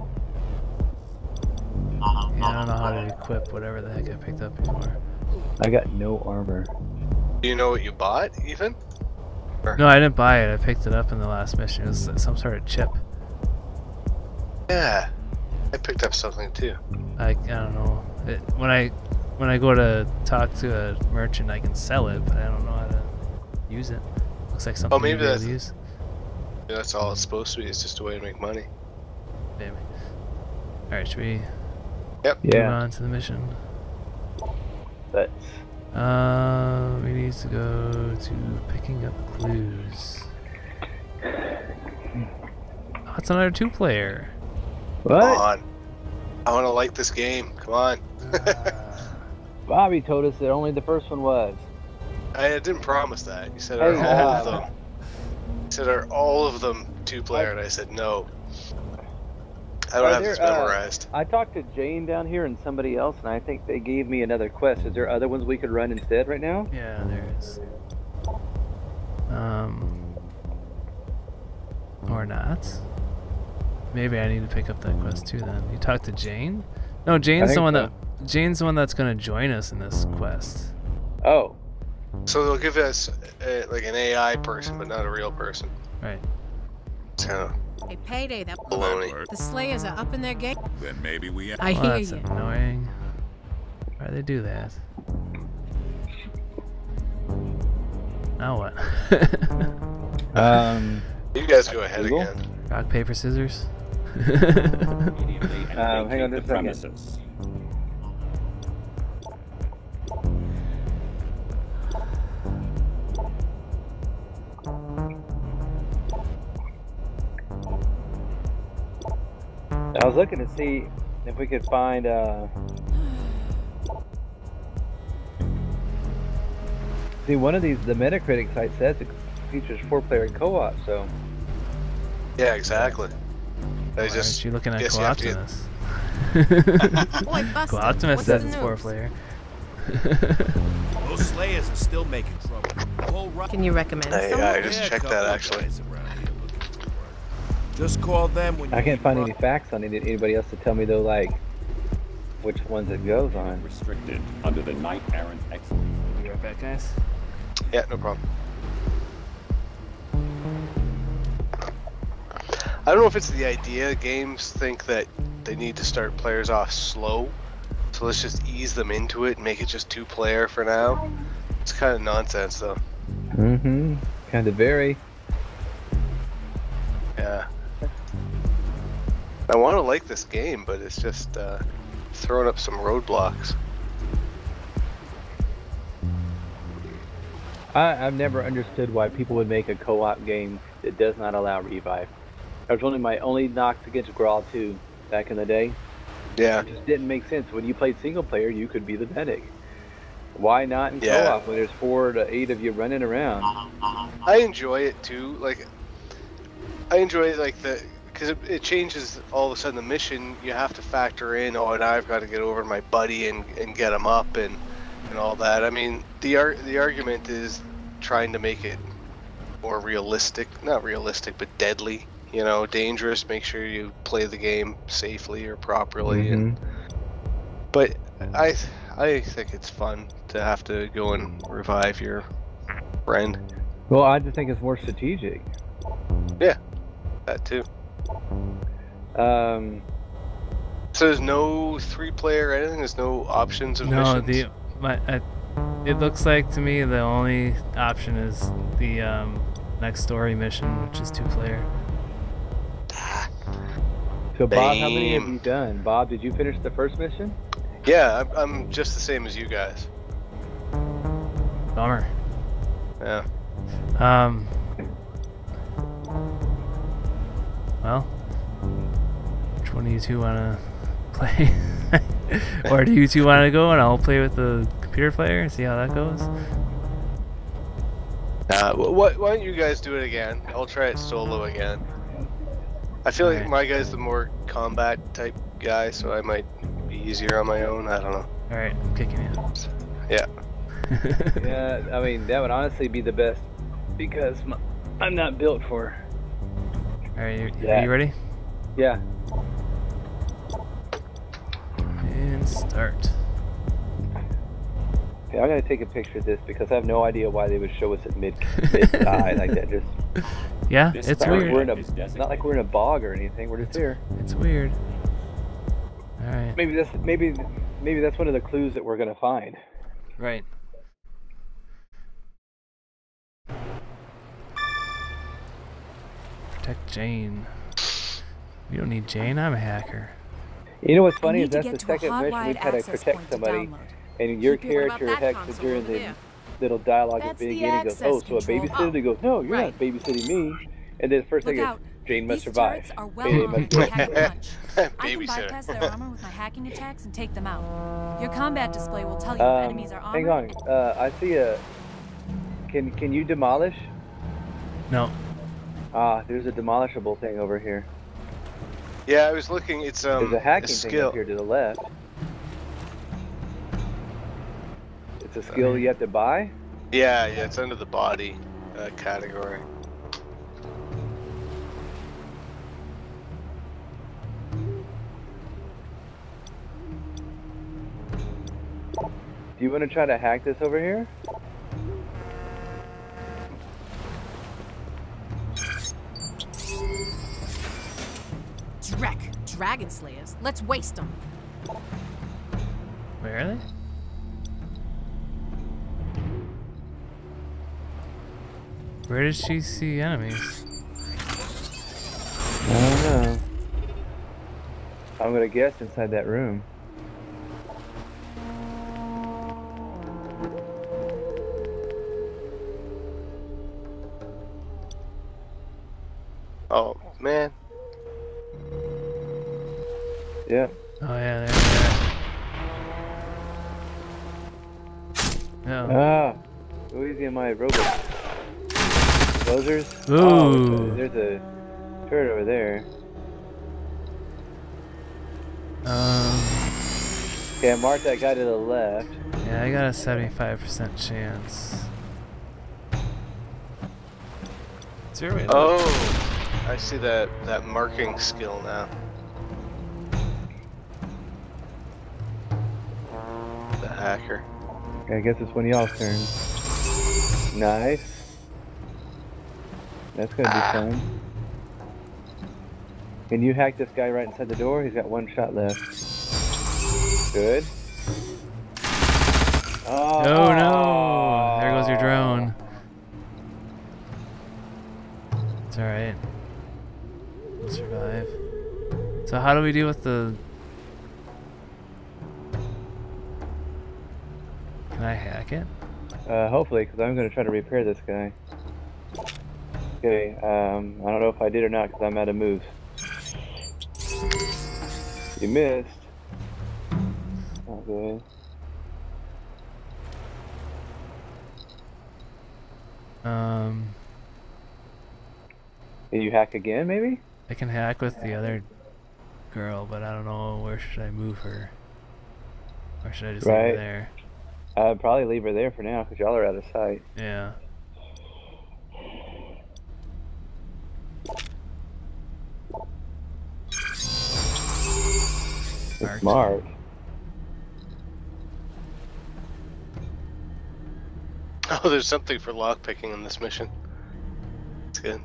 Yeah, I don't know how to equip whatever the heck I picked up before. I got no armor. Do you know what you bought even? No, I didn't buy it. I picked it up in the last mission. It was some sort of chip. Yeah, I picked up something too. I don't know. When I go to talk to a merchant, I can sell it, but I don't know how to use it. Looks like something maybe you'd be able that's- to use. That's all it's supposed to be. It's just a way to make money. Maybe. Alright, should we Yep. move Yeah, on to the mission? but We need to go to picking up clues. Oh, it's another 2-player. Come what? on. I want to like this game. Come on. Bobby told us that only the first one was. I didn't promise that. You said Hey, are all of them. You said are all of them 2-player, and I said no. I don't Are have this there, memorized. I talked to Jane down here and somebody else, and I think they gave me another quest. Is there other ones we could run instead right now? Yeah, there is. Or not. Maybe I need to pick up that quest too then. You talked to Jane? No, Jane's the think one so. Jane's the one that's gonna join us in this quest. Oh. So they'll give us like an AI person, but not a real person. Right. It's kind of Hey, Payday, that baloney. the Slayers are up in their game. Then maybe we. I Well, hear that's you. annoying. Why do they do that? Now what? You guys go ahead Google? again. Rock, paper, scissors? Immediately and hang on vacate just the a second. premises. I was looking to see if we could find see, one of these, the Metacritic site says it features 4-player co-op, so Yeah, exactly. Why aren't you looking at guess you have to get- Co-Optimus? Boy, busted. Co-Optimus What's says the it's news? 4-player. Those Slayers are still making trouble. The whole Can you recommend Hey, someone? I just checked that actually. Just call them when you I can't need find work. any facts on anybody else to tell me though, like which ones it goes on. Restricted under the Knight Errant Excellence. Be right back, guys. Yeah, no problem. I don't know if it's the idea. Games think that they need to start players off slow, so let's just ease them into it and make it just 2-player for now. It's kind of nonsense, though. Mm-hmm. Kind of vary. Yeah. I want to like this game, but it's just throwing up some roadblocks. I've never understood why people would make a co-op game that does not allow revive. That was my only knocks against Grawl 2 back in the day. Yeah. It just didn't make sense. When you played single player, you could be the medic. Why not in Yeah. co-op when there's 4 to 8 of you running around? I enjoy it too. Like, I enjoy like because it changes all of a sudden the mission. You have to factor in, oh, and I've got to get over to my buddy and get him up and all that. I mean, the argument is trying to make it more realistic, not realistic, but deadly. You know, dangerous. Make sure you play the game safely or properly. And but I think it's fun to have to go and revive your friend. Well, I just think it's more strategic. Yeah, that too. So there's no 3-player or anything. There's no options of No, missions. it looks like to me the only option is the next story mission, which is 2-player. So Bob, how many have Lame. you done? Bob, did you finish the first mission? Yeah, I'm just the same as you guys. Bummer. Yeah. Well, which one do you two want to play? Or do you two want to go and I'll play with the computer player and see how that goes? Why don't you guys do it again? I'll try it solo again. I feel like Alright. my guy's the more combat type guy, so I might be easier on my own. I don't know. Alright, I'm kicking you. Yeah. Yeah, I mean, that would honestly be the best because I'm not built for. Alright, are Yeah. you ready? Yeah. And start. Yeah, I gotta take a picture of this because I have no idea why they would show us at mid-thigh like that. Just Yeah, This it's not like weird. we're in is it's not like we're in a bog or anything. We're just here. It's weird. Alright. Maybe that's one of the clues that we're gonna find. Right. Protect Jane. We don't need Jane, I'm a hacker. You know what's I funny need is to that's get the to a second mission hardwired we've had to access protect point to somebody, download. and your Keep hearing about character that hex console during over the there. little dialogue at That's the the beginning goes, access "Oh, so a control. babysitter?" He goes, "No, you're Right. not babysitting me." And then the first thing Look is, out. Jane must These survive. turrets are well Jane armored must to live. hack a punch. I can Babysitter. bypass their armor with my hacking attacks and take them out. Your combat display will tell you if enemies are armored. Hang on. I see a. Can you demolish? No. Ah, there's a demolishable thing over here. Yeah, I was looking. It's There's a hacking thing skill. up here to the left. It's a skill you have to buy. Yeah, it's under the body category. Do you want to try to hack this over here? dragon slayers. Let's waste them. Where are they? Where did she see enemies? I don't know. I'm gonna guess inside that room. Oh, man. Yeah. Oh yeah, there they are. No. Ah, go easy on my robot. Dozers? Ooh. Oh, there's a turret over there. Okay, mark that guy to the left. Yeah, I got a 75% chance. Zero in. Oh, I see that marking skill now. The hacker. Okay, I guess it's one of y'all's turns. Nice. That's gonna be fun. Can you hack this guy right inside the door? He's got one shot left. Good. Oh no! There goes your drone. It's alright. We'll survive. So how do we deal with the... Can I hack it? Hopefully, because I'm going to try to repair this guy. Okay, I don't know if I did or not because I'm out of moves. You missed. Not good. Can you hack again, maybe? I can hack with the other girl, but I don't know where should I move her. Or should I just leave her there? I'd probably leave her there for now because y'all are out of sight. Yeah. It's smart. Oh, there's something for lockpicking in this mission. It's good.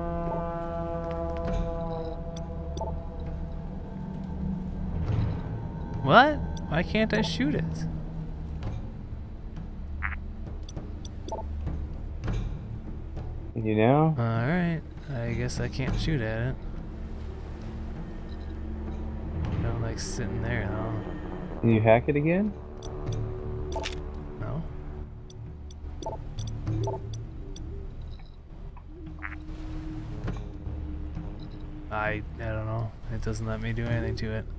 What? Why can't I shoot it? You know? Alright. I guess I can't shoot at it. I don't like sitting there though. Can you hack it again? No. I don't know. It doesn't let me do anything to it.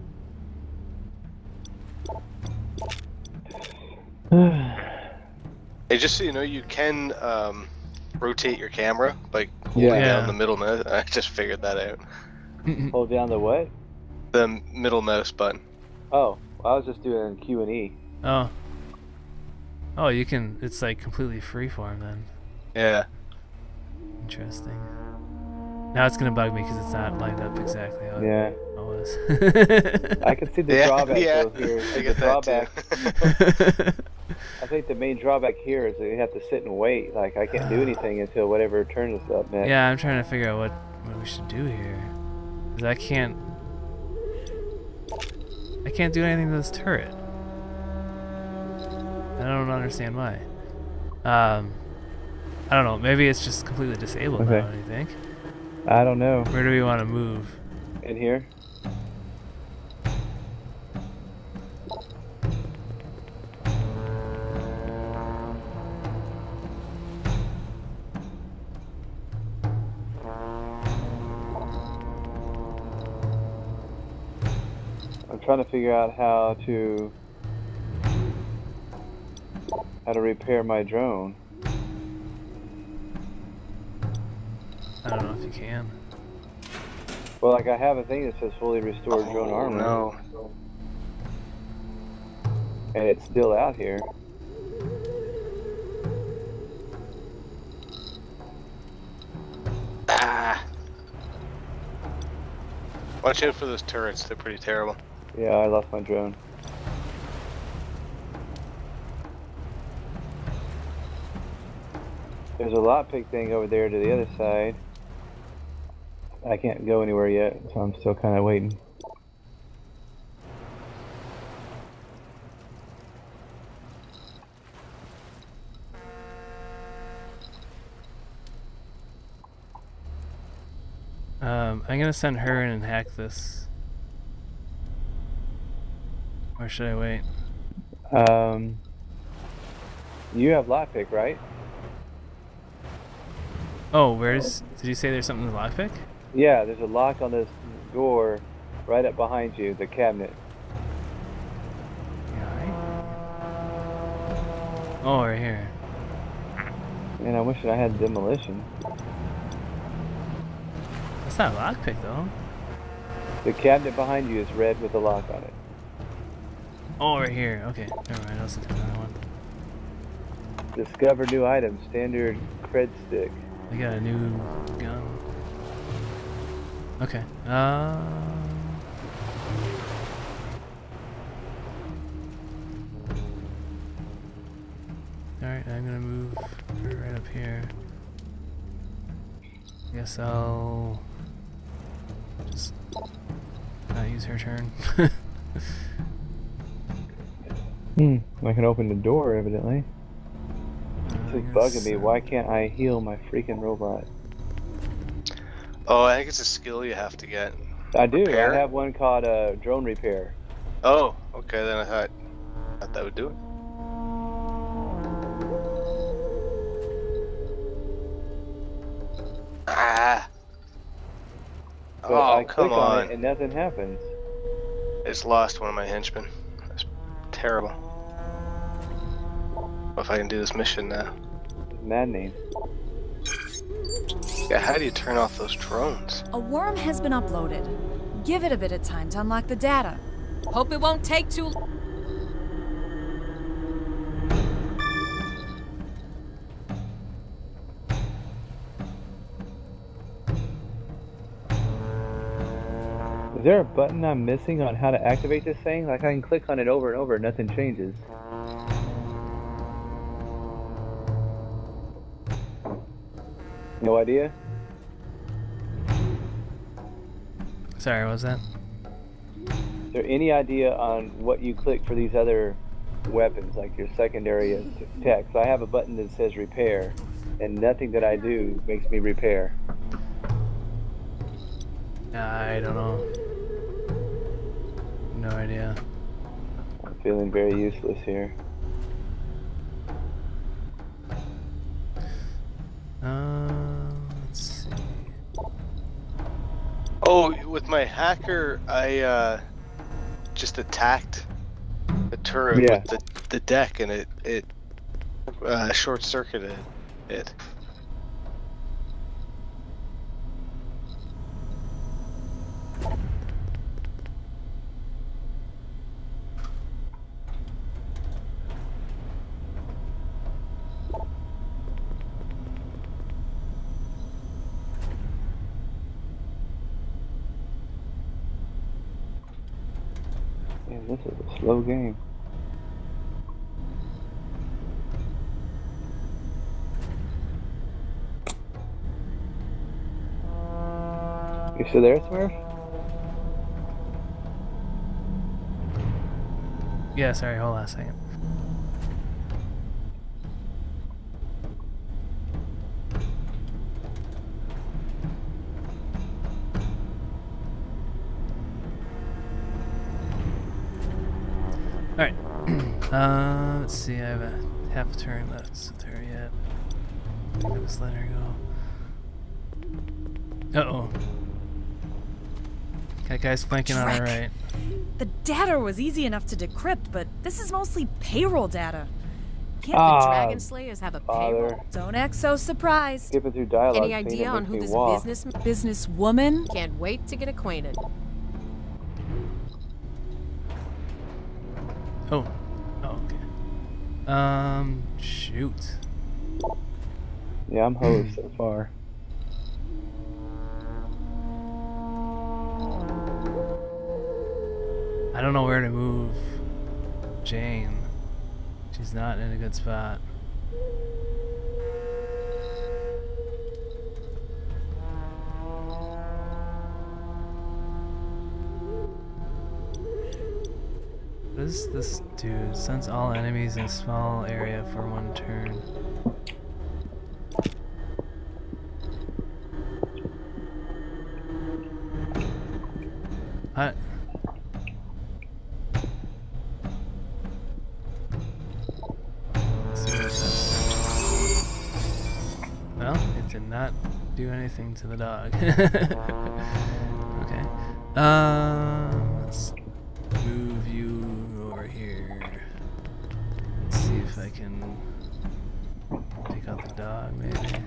Hey, just so you know, you can rotate your camera by holding down the middle mouse. I just figured that out. Hold down the what? The middle mouse button. Oh, I was just doing Q and E. Oh. Oh, you can. It's like completely freeform then. Yeah. Interesting. Now it's gonna bug me because it's not lined up exactly how it was. I can see the drawback though here. I get the drawback. I think the main drawback here is that you have to sit and wait. Like I can't do anything until whatever turns us up next. Yeah, I'm trying to figure out what we should do here. Cause I can't do anything to this turret. I don't understand why. I don't know. Maybe it's just completely disabled now. What do you think? I don't know. Where do we want to move? In here. I'm trying to figure out how to repair my drone. I don't know if you can. Well, like I have a thing that says fully restored drone armor. No. And it's still out here. Ah. Watch out for those turrets, they're pretty terrible. Yeah, I lost my drone. There's a lockpick thing over there to the other side. I can't go anywhere yet, so I'm still kind of waiting. I'm gonna send her in and hack this. Or should I wait? You have lockpick, right? Oh, where's... Did you say there's something in the lockpick? Yeah, there's a lock on this door right up behind you, the cabinet. Yeah, right. Oh, right here. Man, I wish I had demolition. That's not a lockpick, though. The cabinet behind you is red with a lock on it. Oh, right here. Okay, never mind. I was looking for that one. Discover new item, standard cred stick. I got a new gun. Okay. Alright, I'm gonna move her right up here. I guess I'll just not use her turn. I can open the door, evidently. This is bugging me. Why can't I heal my freaking robot? Oh, I think it's a skill you have to get. I do. Repair? I have one called drone repair. Oh, okay. Then I thought that would do it. Ah. But Oh, I come click on on. it and nothing happens. I just lost one of my henchmen. That's terrible. If I can do this mission now. It's maddening. Yeah, how do you turn off those drones? A worm has been uploaded. Give it a bit of time to unlock the data. Hope it won't take too long. Is there a button I'm missing on how to activate this thing? Like I can click on it over and over and nothing changes. No idea? Sorry, what was that? Is there any idea on what you click for these other weapons, like your secondary attacks? I have a button that says repair, and nothing that I do makes me repair. I don't know. No idea. I'm feeling very useless here. Let's see. Oh, with my hacker, I just attacked the turret with the deck, and it short-circuited it. Man, this is a slow game. You still there, Smurf? Yeah, sorry, hold on a second. Alright. Let's see, I have a half a turn left with her yet. I'll just let her go. Uh-oh. That guy's flanking on our right. The data was easy enough to decrypt, but this is mostly payroll data. Can't the Dragon Slayers have a payroll? Don't act so surprised. Skipping through dialogue. Any idea on who this businesswoman? Can't wait to get acquainted. Oh. Oh, okay. Shoot. Yeah, I'm hosed so far. I don't know where to move Jane. She's not in a good spot. What does this do? Sends all enemies in a small area for 1 turn. What? Let's see what it does. Well, it did not do anything to the dog. Okay. Let's move you over here. Let's see if I can take out the dog, maybe.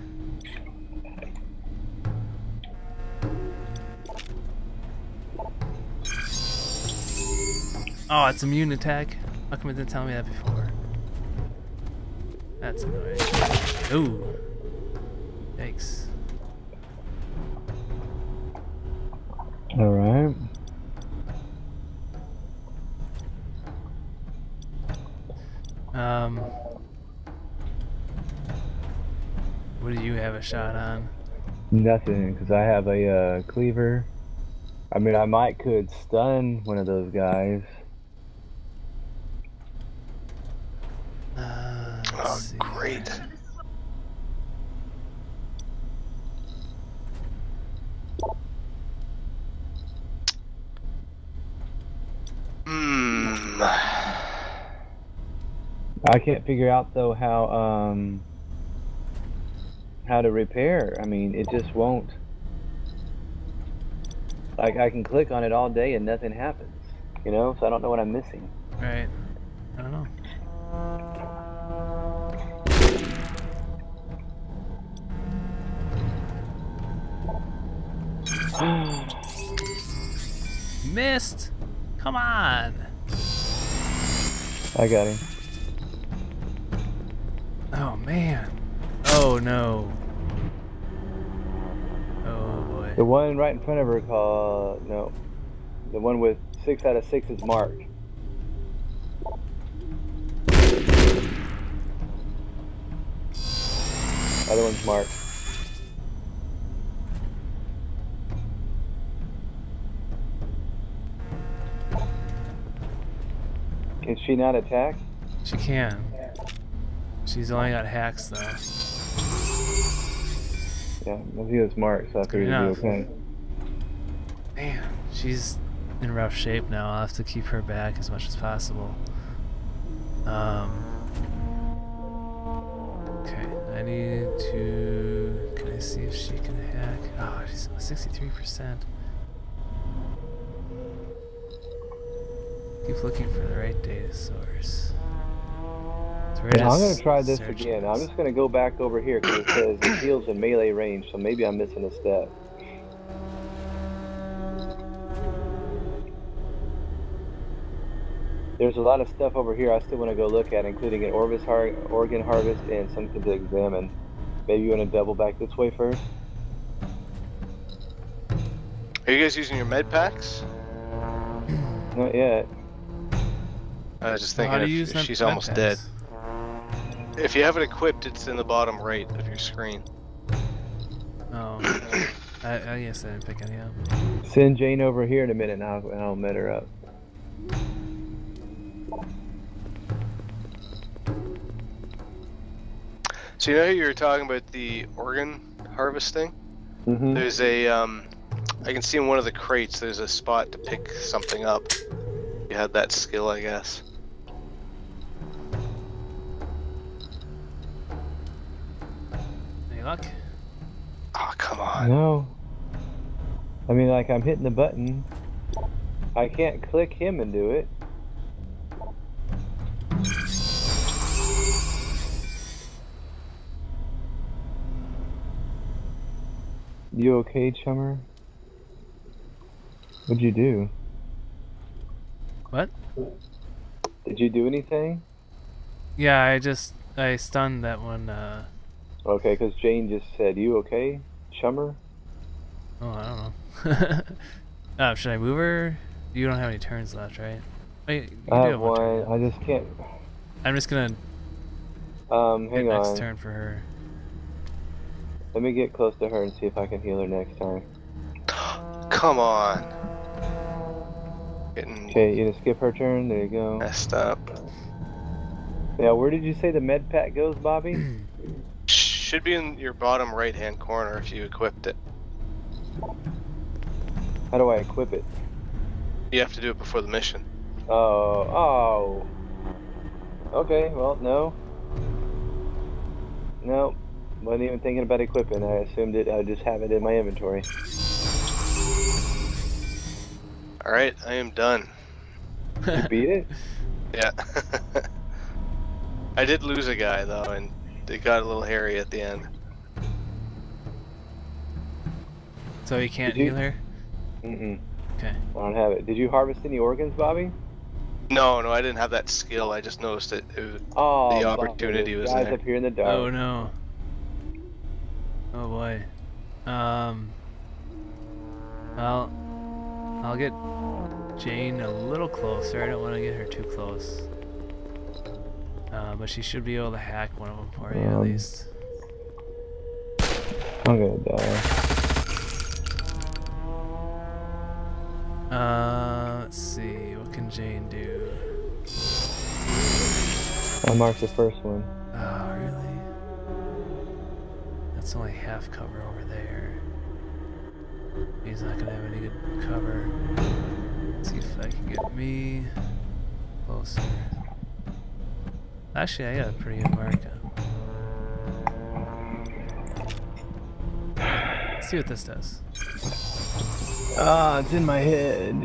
Oh, it's immune attack. How come it didn't tell me that before? That's annoying. Ooh. Yikes. Alright. What do you have a shot on? Nothing, because I have a cleaver. I mean, I could stun one of those guys. Oh, great. I can't figure out though how to repair. I mean, it just won't. Like, I can click on it all day and nothing happens, you know? So I don't know what I'm missing. Right. I don't know. Missed! Come on! I got him. Oh man. Oh no. Oh boy. The one right in front of her called... No. The one with 6 out of 6 is marked. Other one's marked. Can she not attack? She can. She's only got hacks though. Yeah, well, he was marked, so I figured it'd be okay. Man, she's in rough shape now. I'll have to keep her back as much as possible. Okay, I need to... Can I see if she can hack? Oh, she's 63%. Keep looking for the right data source. So Yeah, I'm going to try this again. I'm just going to go back over here because it says it heals in melee range, so maybe I'm missing a step. There's a lot of stuff over here I still want to go look at, including an organ harvest and something to examine. Maybe you want to double back this way first? Are you guys using your med packs? Not yet. I was just thinking if she's almost dead. If you have it equipped, it's in the bottom right of your screen. Oh, I guess I didn't pick any up. Send Jane over here in a minute and I'll met her up. So you know how you were talking about the organ harvesting? Mm-hmm. There's a, I can see in one of the crates there's a spot to pick something up. You had that skill, I guess. Any luck? Oh, come on. No. I mean, like, I'm hitting the button. I can't click him and do it. You okay, Chummer? What'd you do? What? Did you do anything? Yeah, I stunned that one, Okay, because Jane just said, you okay, Chummer? Oh, I don't know. Should I move her? You don't have any turns left, right? Wait, you I do have one. turn. I just can't. I'm just gonna hang on. next turn for her. Let me get close to her and see if I can heal her next time. Come on. Getting Okay, you gonna skip her turn? There you go. messed up. Yeah, where did you say the med pack goes, Bobby? Should be in your bottom right-hand corner if you equipped it. How do I equip it? You have to do it before the mission. Oh. Okay, well, no. No, wasn't even thinking about equipping. I assumed I would just have it in my inventory. Alright, I am done. You beat it? Yeah. I did lose a guy though, and it got a little hairy at the end. So you can't heal her? Mm-mm. Okay. I don't have it. Did you harvest any organs, Bobby? No, I didn't have that skill. I just noticed it. The opportunity was guys there. up here in the dark. Oh no. Oh boy. Well, I'll get Jane a little closer. I don't want to get her too close. But she should be able to hack one of them for you at least. I'm gonna die. Let's see. What can Jane do? I marked the first one. Oh, really? That's only half cover over there. He's not gonna have any good cover. Let's see if I can get me closer. Actually, I got a pretty good mark on. Let's see what this does. Ah, it's in my head.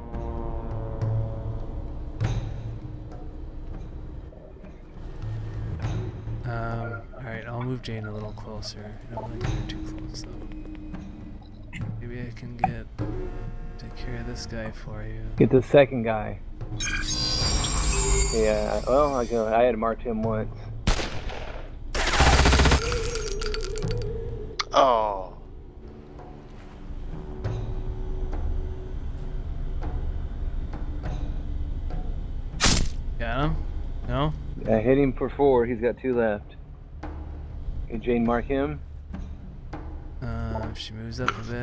Alright, I'll move Jane a little closer. I don't want to get her too close though. Maybe I can take care of this guy for you. Get the second guy. Yeah, well, I had marked him once. Oh. Got him? No? I hit him for 4. He's got 2 left. Hey, Jane, mark him. If she moves up a bit.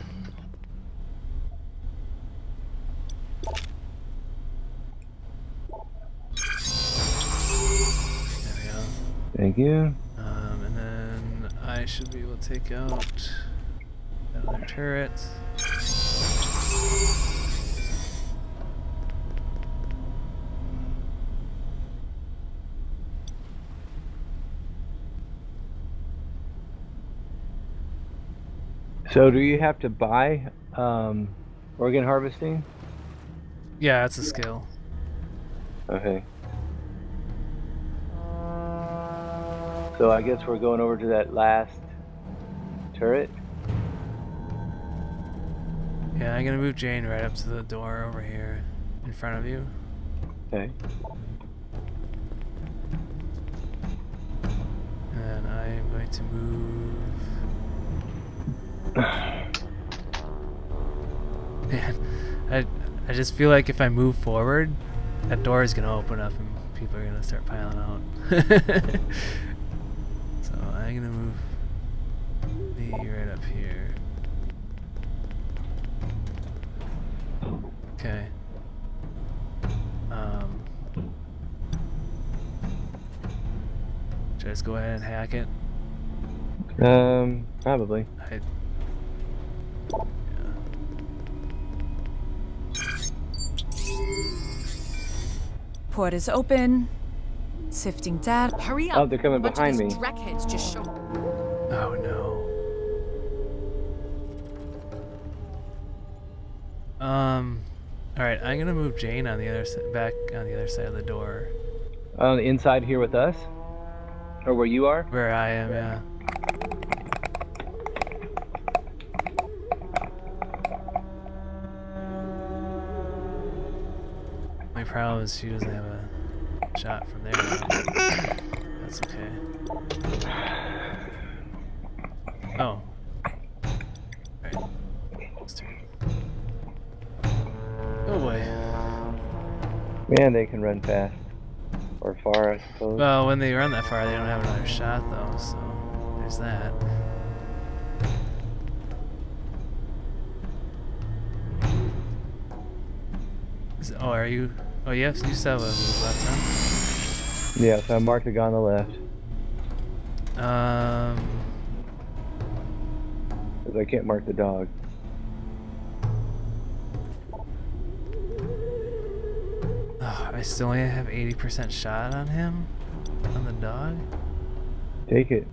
There we go. Thank you. And then I should be able to take out that other turret. So do you have to buy organ harvesting? Yeah, it's a skill. Okay. So I guess we're going over to that last turret. Yeah, I'm gonna move Jane right up to the door over here in front of you. Okay. And I'm going to move. Man, I just feel like if I move forward, that door is gonna open up and people are gonna start piling out. So I'm gonna move me right up here. Okay. Should I just go ahead and hack it? Probably. Port is open. Sifting data. Hurry up. Oh, they're coming behind me. Dreckheads just showed. Oh no. Alright, I'm gonna move Jane on the other back on the other side of the door. On the inside here with us? Or where you are? Where I am, yeah. My problem is she doesn't have a shot from there. That's okay. Oh. Alright. Let's turn. Oh boy. Man, they can run fast. Or far, I suppose. Well, when they run that far, they don't have another shot though, so there's that. Oh, are you? Oh, yes, you still have a move left, huh? Yeah, so I marked the guy on the left. 'Cause I can't mark the dog. Oh, I still only have 80% shot on him? On the dog? Take it.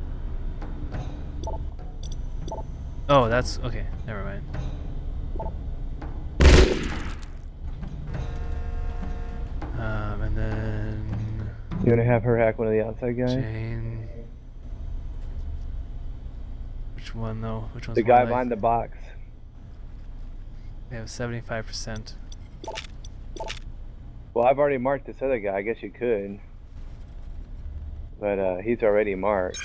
Oh, that's okay. Never mind. And then You want to have her hack one of the outside guys? Jane. Which one though? Which one's the guy behind the box. They have 75%. Well, I've already marked this other guy. I guess you could. But he's already marked.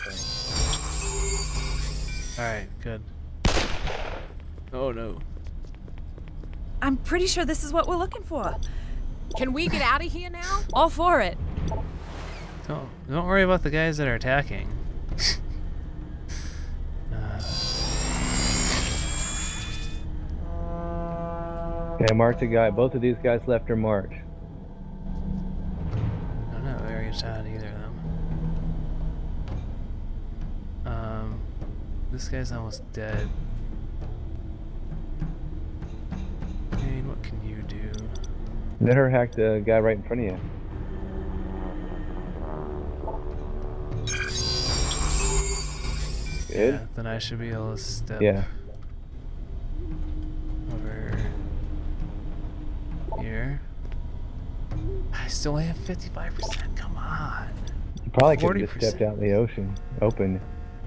So. Alright, good. Oh no. I'm pretty sure this is what we're looking for. Can we get out of here now? All for it. Don't worry about the guys that are attacking. Okay, I marked a guy. Both of these guys left are marked. I'm not very good shot at either of them. This guy's almost dead. Jane, what can you do? Let her hack the guy right in front of you. Good. Yeah, then I should be able to step over here. I still have 55%. Come on. You probably could have just stepped out in the ocean. Open.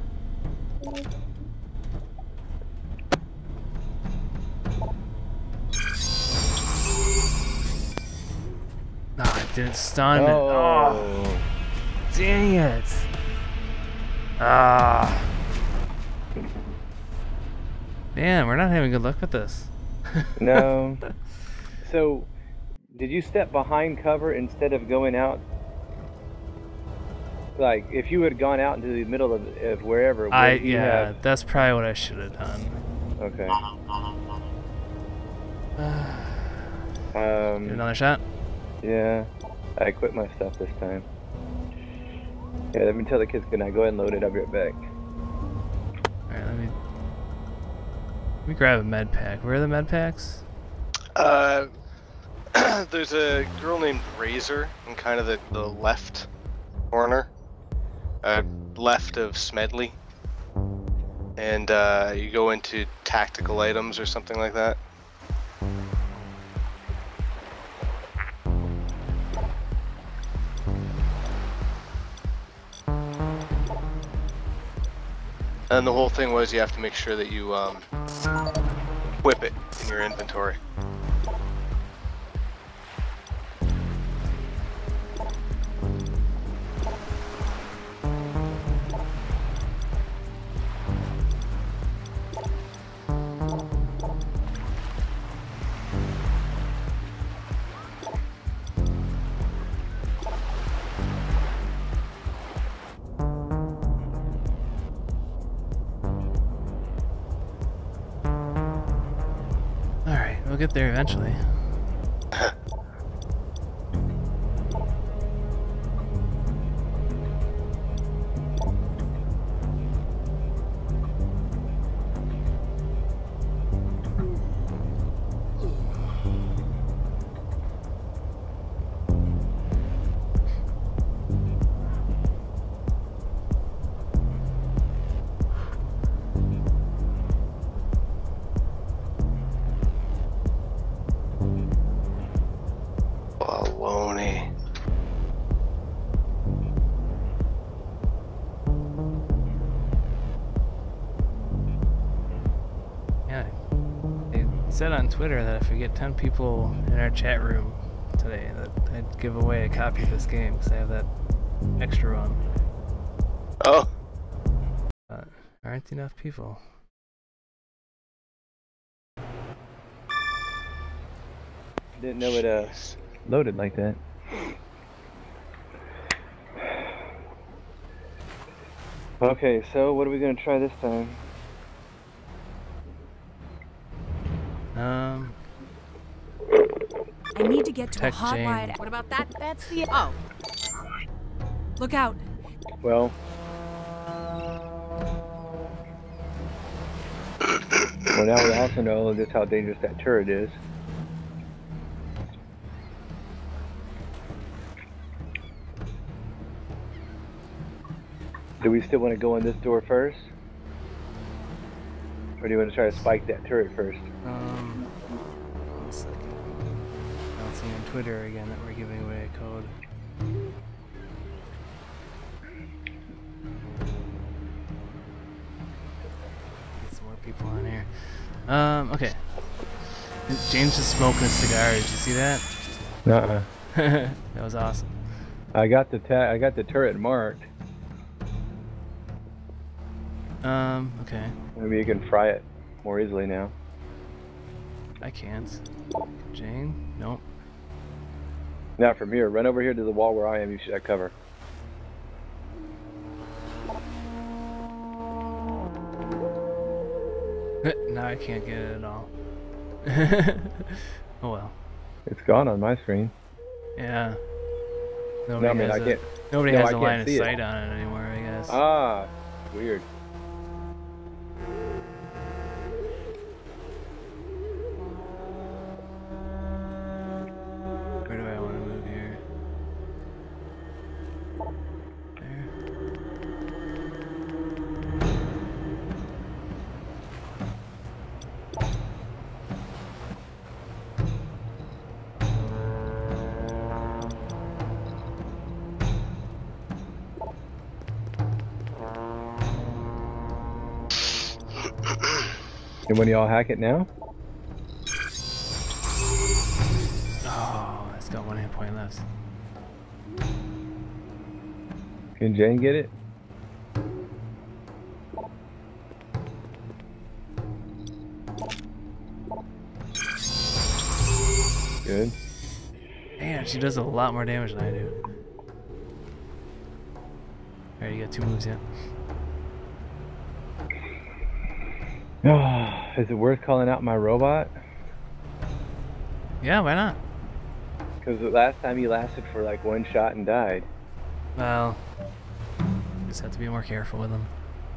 Nah, it didn't stun. Oh, dang it. Ah. Man, we're not having good luck with this. No. So, did you step behind cover instead of going out? Like, if you had gone out into the middle of wherever. Yeah, that's probably what I should have done. Okay. Get another shot? Yeah. I quit my stuff this time. Yeah, let me tell the kids good night. Go ahead and load it. I'll be right back. Alright, let me grab a med pack. Where are the med packs? There's a girl named Razor in kind of the left corner. Left of Smedley. And you go into tactical items or something like that. And the whole thing was you have to make sure that you whip it in your inventory. We'll get there eventually. Said on Twitter that if we get 10 people in our chat room today, that I'd give away a copy of this game because I have that extra one. Oh. But aren't enough people. Didn't know it loaded like that. Okay, so what are we gonna try this time? I I need to get to a Protect hot Jane. ride. What about that? That's the. Oh. Look out. Well, now we also know just how dangerous that turret is. Do we still want to go in this door first? Or do you want to try to spike that turret first? One second. I don't see on Twitter again that we're giving away a code. Get some more people on here. Okay. James just smoking a cigar. Did you see that? Nuh-uh. That was awesome. I got the turret marked. Okay. Maybe you can fry it more easily now. I can't. Jane? Nope. Not from here. Run over here to the wall where I am. You should have cover. Now I can't get it at all. Oh well. It's gone on my screen. Yeah. No, I mean, I can't. Nobody No, has I a can't line of see it. sight on it anymore, I guess. Ah, weird. Where do I want to move here? There. And when y'all hack it now? Oh, it's got one hit point left. Can Jane get it? Good. Man, she does a lot more damage than I do. Alright, you got 2 moves yet. Is it worth calling out my robot? Yeah, why not? Because the last time he lasted for like 1 shot and died. Well, just have to be more careful with them.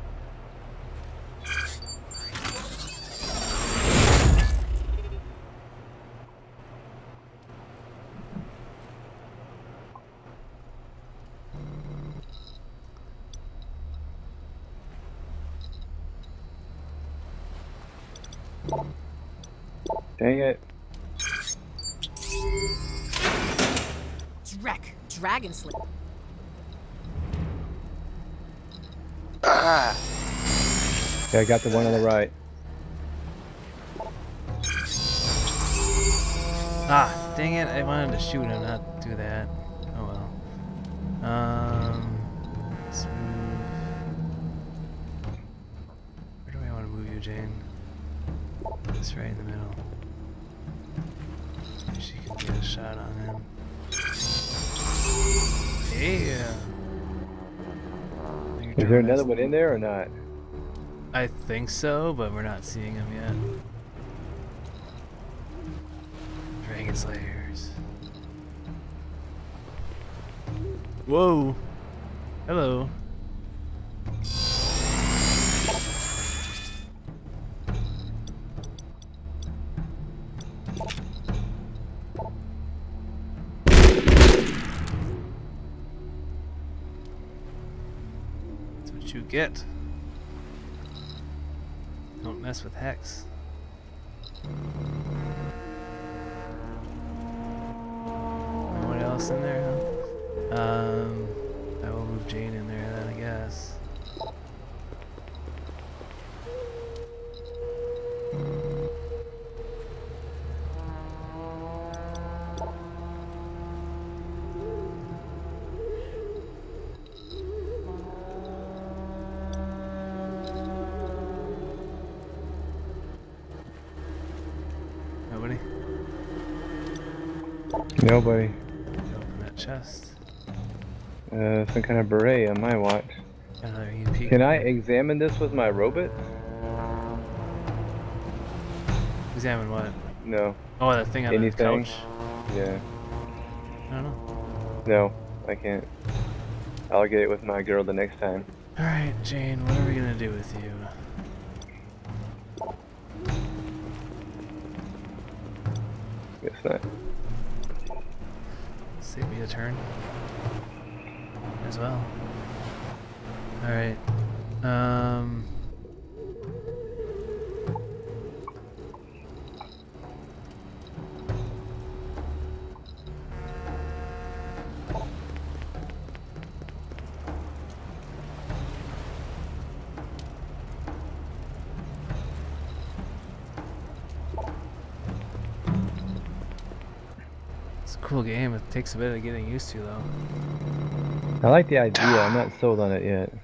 Dang it. Drek. Dragon Slip. Ah! Okay, I got the one on the right. Ah, dang it, I wanted to shoot him, not do that. Oh well. Let's move. Where do I want to move you, Jane? This right in the middle. Maybe she can get a shot on him. Yeah. Is there another one in there or not? I think so, but we're not seeing him yet. Dragon Slayers. Whoa. Hello. That's what you get. Don't mess with Hex. Anyone else in there, huh? I will move Jane in there then, I guess. Nobody? Nobody. Open that chest. Some kind of beret on my watch. Another EP. Can I examine this with my robot? Examine what? No. Oh, that thing on Anything? the couch? Yeah. I don't know. No, I can't. I'll get it with my girl the next time. Alright, Jane, what are we gonna do with you? Guess not. Save me a turn. As well. Alright. It's a cool game. It takes a bit of getting used to, though. I like the idea. I'm not sold on it yet.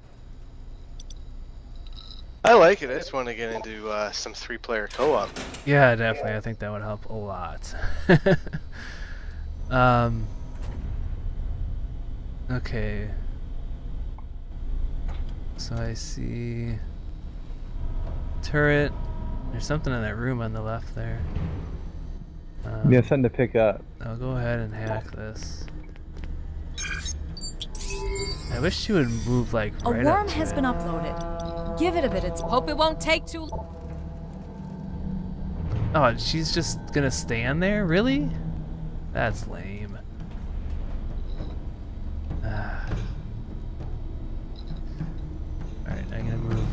I like it. I just want to get into some 3-player co-op. Yeah, definitely. I think that would help a lot. Okay. So I see turret. There's something in that room on the left there. Yeah, something to pick up. I'll go ahead and hack this. I wish she would move like right A worm up to has it. been uploaded. Give it a bit of time. Hope it won't take too long. Oh, she's just gonna stand there? Really? That's lame. Alright, I'm gonna move.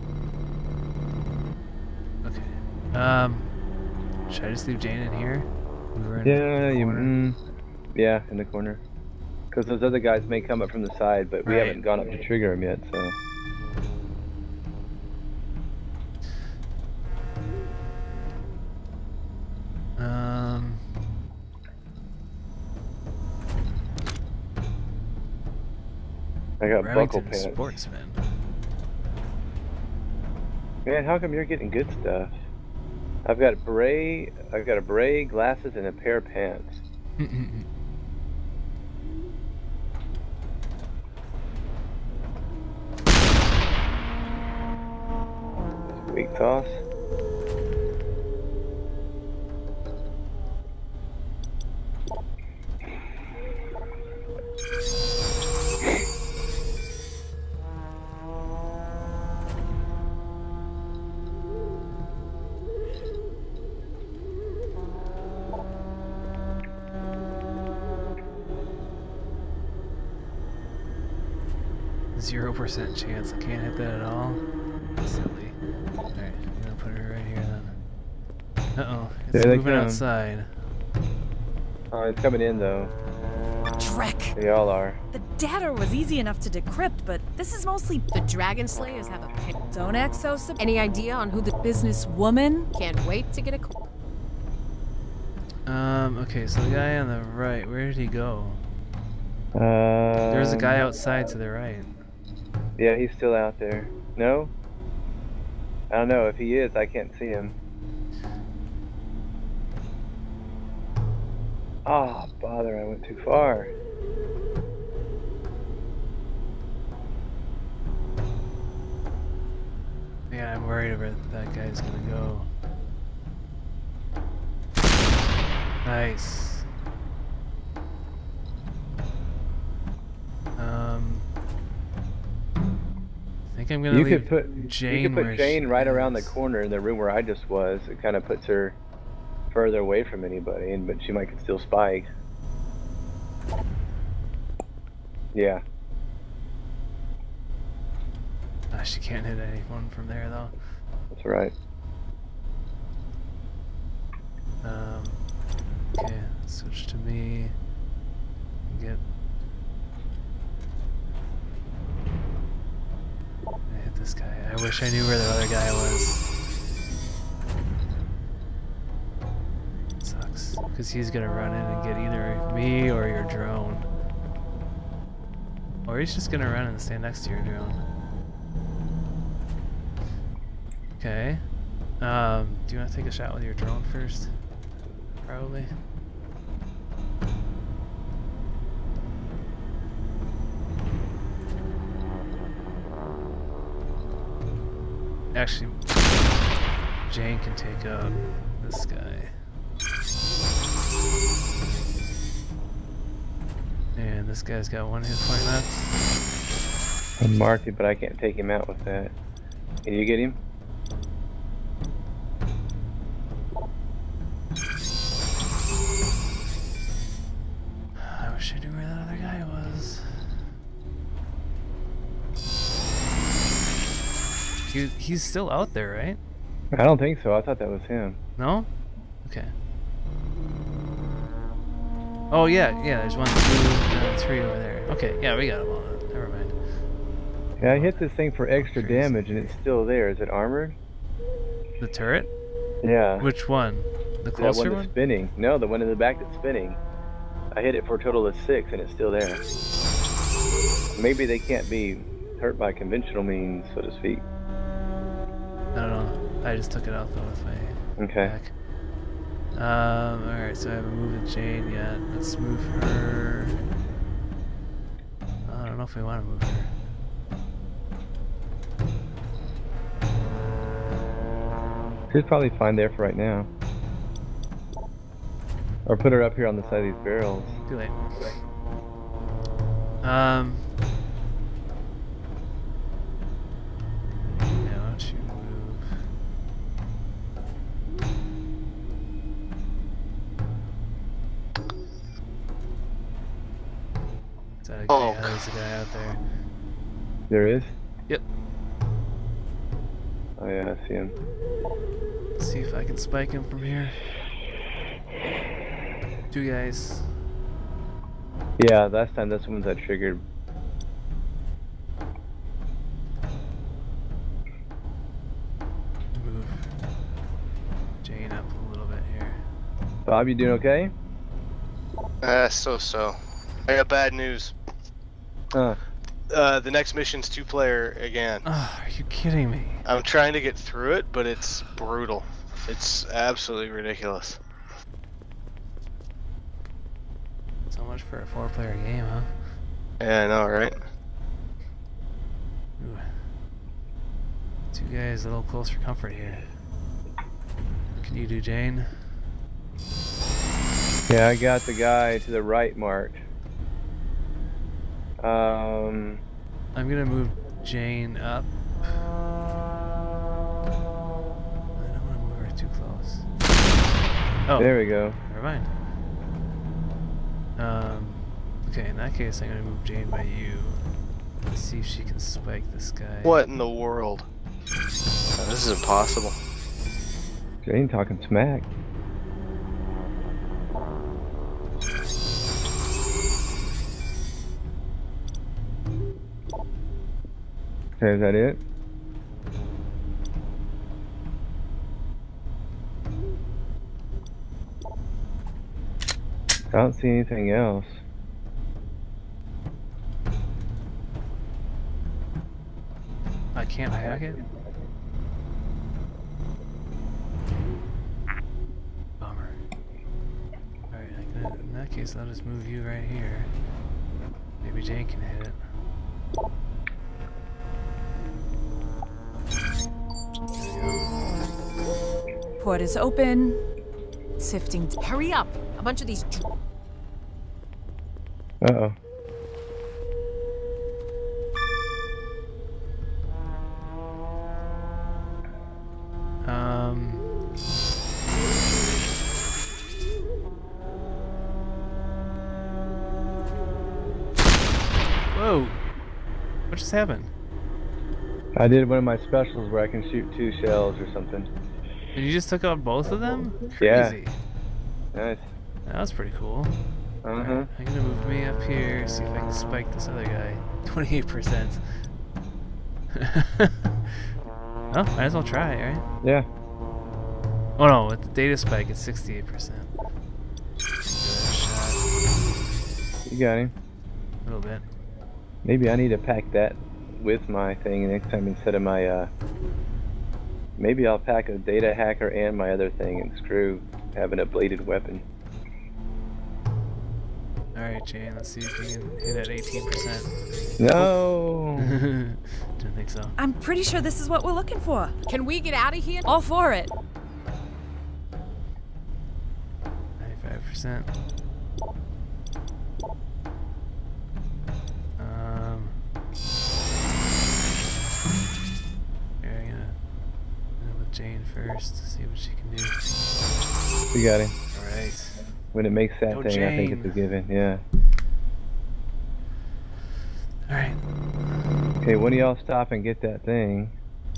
Okay. Should I just leave Jane in here? Move her in the corner? Yeah, in the corner. Because those other guys may come up from the side, but we Right. haven't gone up to trigger them yet, so. I got buckle Remington pants. Sportsman. Man, how come you're getting good stuff? I've got a beret, glasses, and a pair of pants. Weak toss. %0 chance. I can't hit that at all. Silly. Alright, I'm gonna put her right here then. Uh-oh, it's There they moving come. outside. Oh, it's coming in though. Trek. They all are. The data was easy enough to decrypt, but this is mostly The Dragon Slayers have a pit. don't act so Any idea on who the businesswoman? Can't wait to get a call. Okay, so the guy on the right, where did he go? There's There's a guy outside to the right. Yeah, he's still out there. No? I don't know. If he is, I can't see him. Ah, bother, I went too far. Man, I'm worried about that guy's gonna go. Nice. I think I'm gonna You leave could put Jane where Jane she right around the is. corner in the room where I just was. It kind of puts her further away from anybody, but she might still spike. Yeah. She can't hit anyone from there though. That's right. Okay, switch to me. Get. I hit this guy. I wish I knew where the other guy was. Sucks, because he's gonna run in and get either me or your drone. Or he's just gonna run and stand next to your drone. Okay. Do you want to take a shot with your drone first? Probably. Actually, Jane can take out this guy. And this guy's got 1 hit point left. I'm marked it, but I can't take him out with that. Can you get him? I wish I knew where that other guy was. He's still out there, right? I don't think so. I thought that was him. No? Okay. Oh yeah, there's 1, 2, 3 over there. Okay, yeah, we got them all. Never mind. Yeah, I hit this thing for extra damage and it's still there. Is it armored? The turret? Yeah. Which one? The That closer one one? that's spinning. No, the one in the back that's spinning. I hit it for a total of 6 and it's still there. Maybe they can't be hurt by conventional means, so to speak. I don't know. I just took it out though with my back. Alright, so I haven't moved the chain yet. Let's move her. I don't know if we want to move her. She's probably fine there for right now. Or put her up here on the side of these barrels. Too late. Yeah, why don't you move? Is that a guy? Yeah, there's a guy out there. There is? Yep. Oh yeah, I see him. Let's see if I can spike him from here. 2 guys. Yeah, last time that's the ones I triggered. Move Jane up a little bit here. Bob, you doing okay? So. I got bad news. Huh. The next mission's 2-player again. Oh, are you kidding me? I'm trying to get through it, but it's brutal. It's absolutely ridiculous. So much for a 4-player game, huh? Yeah, I know, right? Ooh. 2 guys a little close for comfort here. What can you do, Jane? Yeah, I got the guy to the right marked. I'm gonna move Jane up. I don't want to move her too close. Oh, there we go. Never mind. Okay, in that case, I'm gonna move Jane by you. Let's see if she can spike this guy. What in the world? This is impossible. Jane talking smack. Okay, is that it? I don't see anything else. I can't hack it? Bummer. Alright, in that case, I'll just move you right here. Maybe Jane can hit it. Port is open. Sifting. Hurry up! A bunch of these. Uh-oh. Whoa! What just happened? I did one of my specials where I can shoot 2 shells or something. And you just took out both of them? Yeah. Crazy. Nice. That was pretty cool. Uh-huh. Right, I'm gonna move me up here, see if I can spike this other guy. 28%. Oh, might as well try, right? Yeah. Oh no, with the data spike, it's 68%. Give it a shot. You got him. A little bit. Maybe I need to pack that with my thing next time instead of my, maybe I'll pack a data hacker and my other thing and screw having a bladed weapon. Alright, Jane, let's see if we can hit at 18%. No! Didn't think so. I'm pretty sure this is what we're looking for. Can we get out of here? All for it. 95%. Jane first to see what she can do. We got him. Alright. When it makes that Go thing, I think it's a Jane. given. Yeah. Alright. Okay, when do y'all stop and get that thing?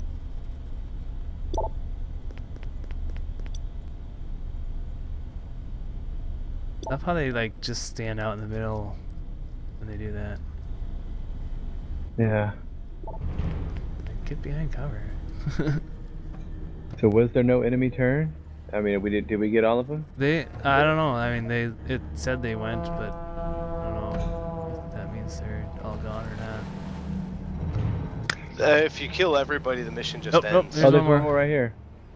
I love how they like just stand out in the middle when they do that. Yeah. Get behind cover. So was there no enemy turn? I mean, did we get all of them? I don't know. I mean, it said they went, but I don't know if that means they're all gone or not. If you kill everybody, the mission just Nope, ends. there's There's one one more right here.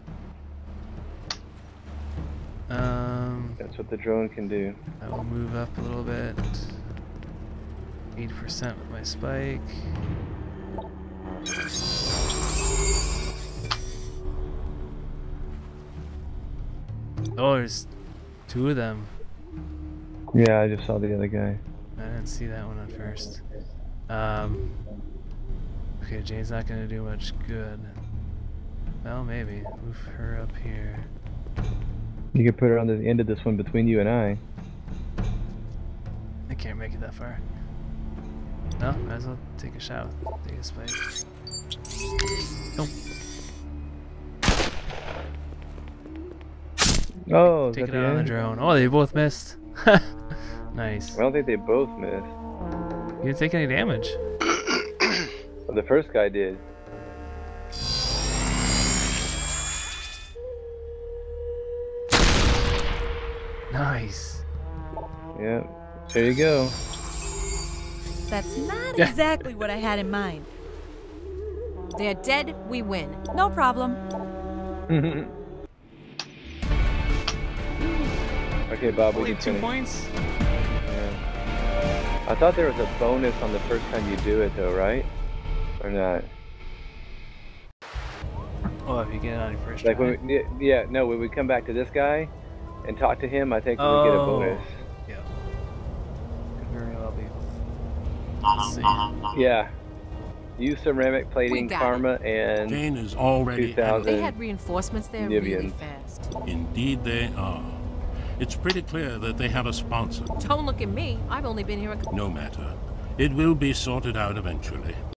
Um, That's what the drone can do. I will move up a little bit. 8% with my spike. Oh, there's 2 of them. Yeah, I just saw the other guy. I didn't see that one at first. Okay, Jane's not gonna do much good. Well, maybe. Move her up here. You can put her on the end of this one between you and I. I can't make it that far. No, might as well take a shot with the biggest spike. Nope. Oh, is Take that it the out on the end? drone. Oh, they both missed. Nice. I don't think they both missed. You didn't take any damage. Well, the first guy did. Nice. Yeah, there you go. That's not exactly what I had in mind. They're dead, we win. No problem. Okay, Bob, we Only can 2 finish. points? Yeah. I thought there was a bonus on the first time you do it, though, right? Or not? Oh, if you get it on your first Like try. when we, yeah, no, when we come back to this guy and talk to him, I think we get a bonus. Yeah. Could very well be. Let's see. Yeah. Use ceramic plating, We got karma, and Jane is already 2000. They had reinforcements there really Nivians. fast. Indeed they are. It's pretty clear that they have a sponsor. Don't look at me. I've only been here a No matter. It will be sorted out eventually.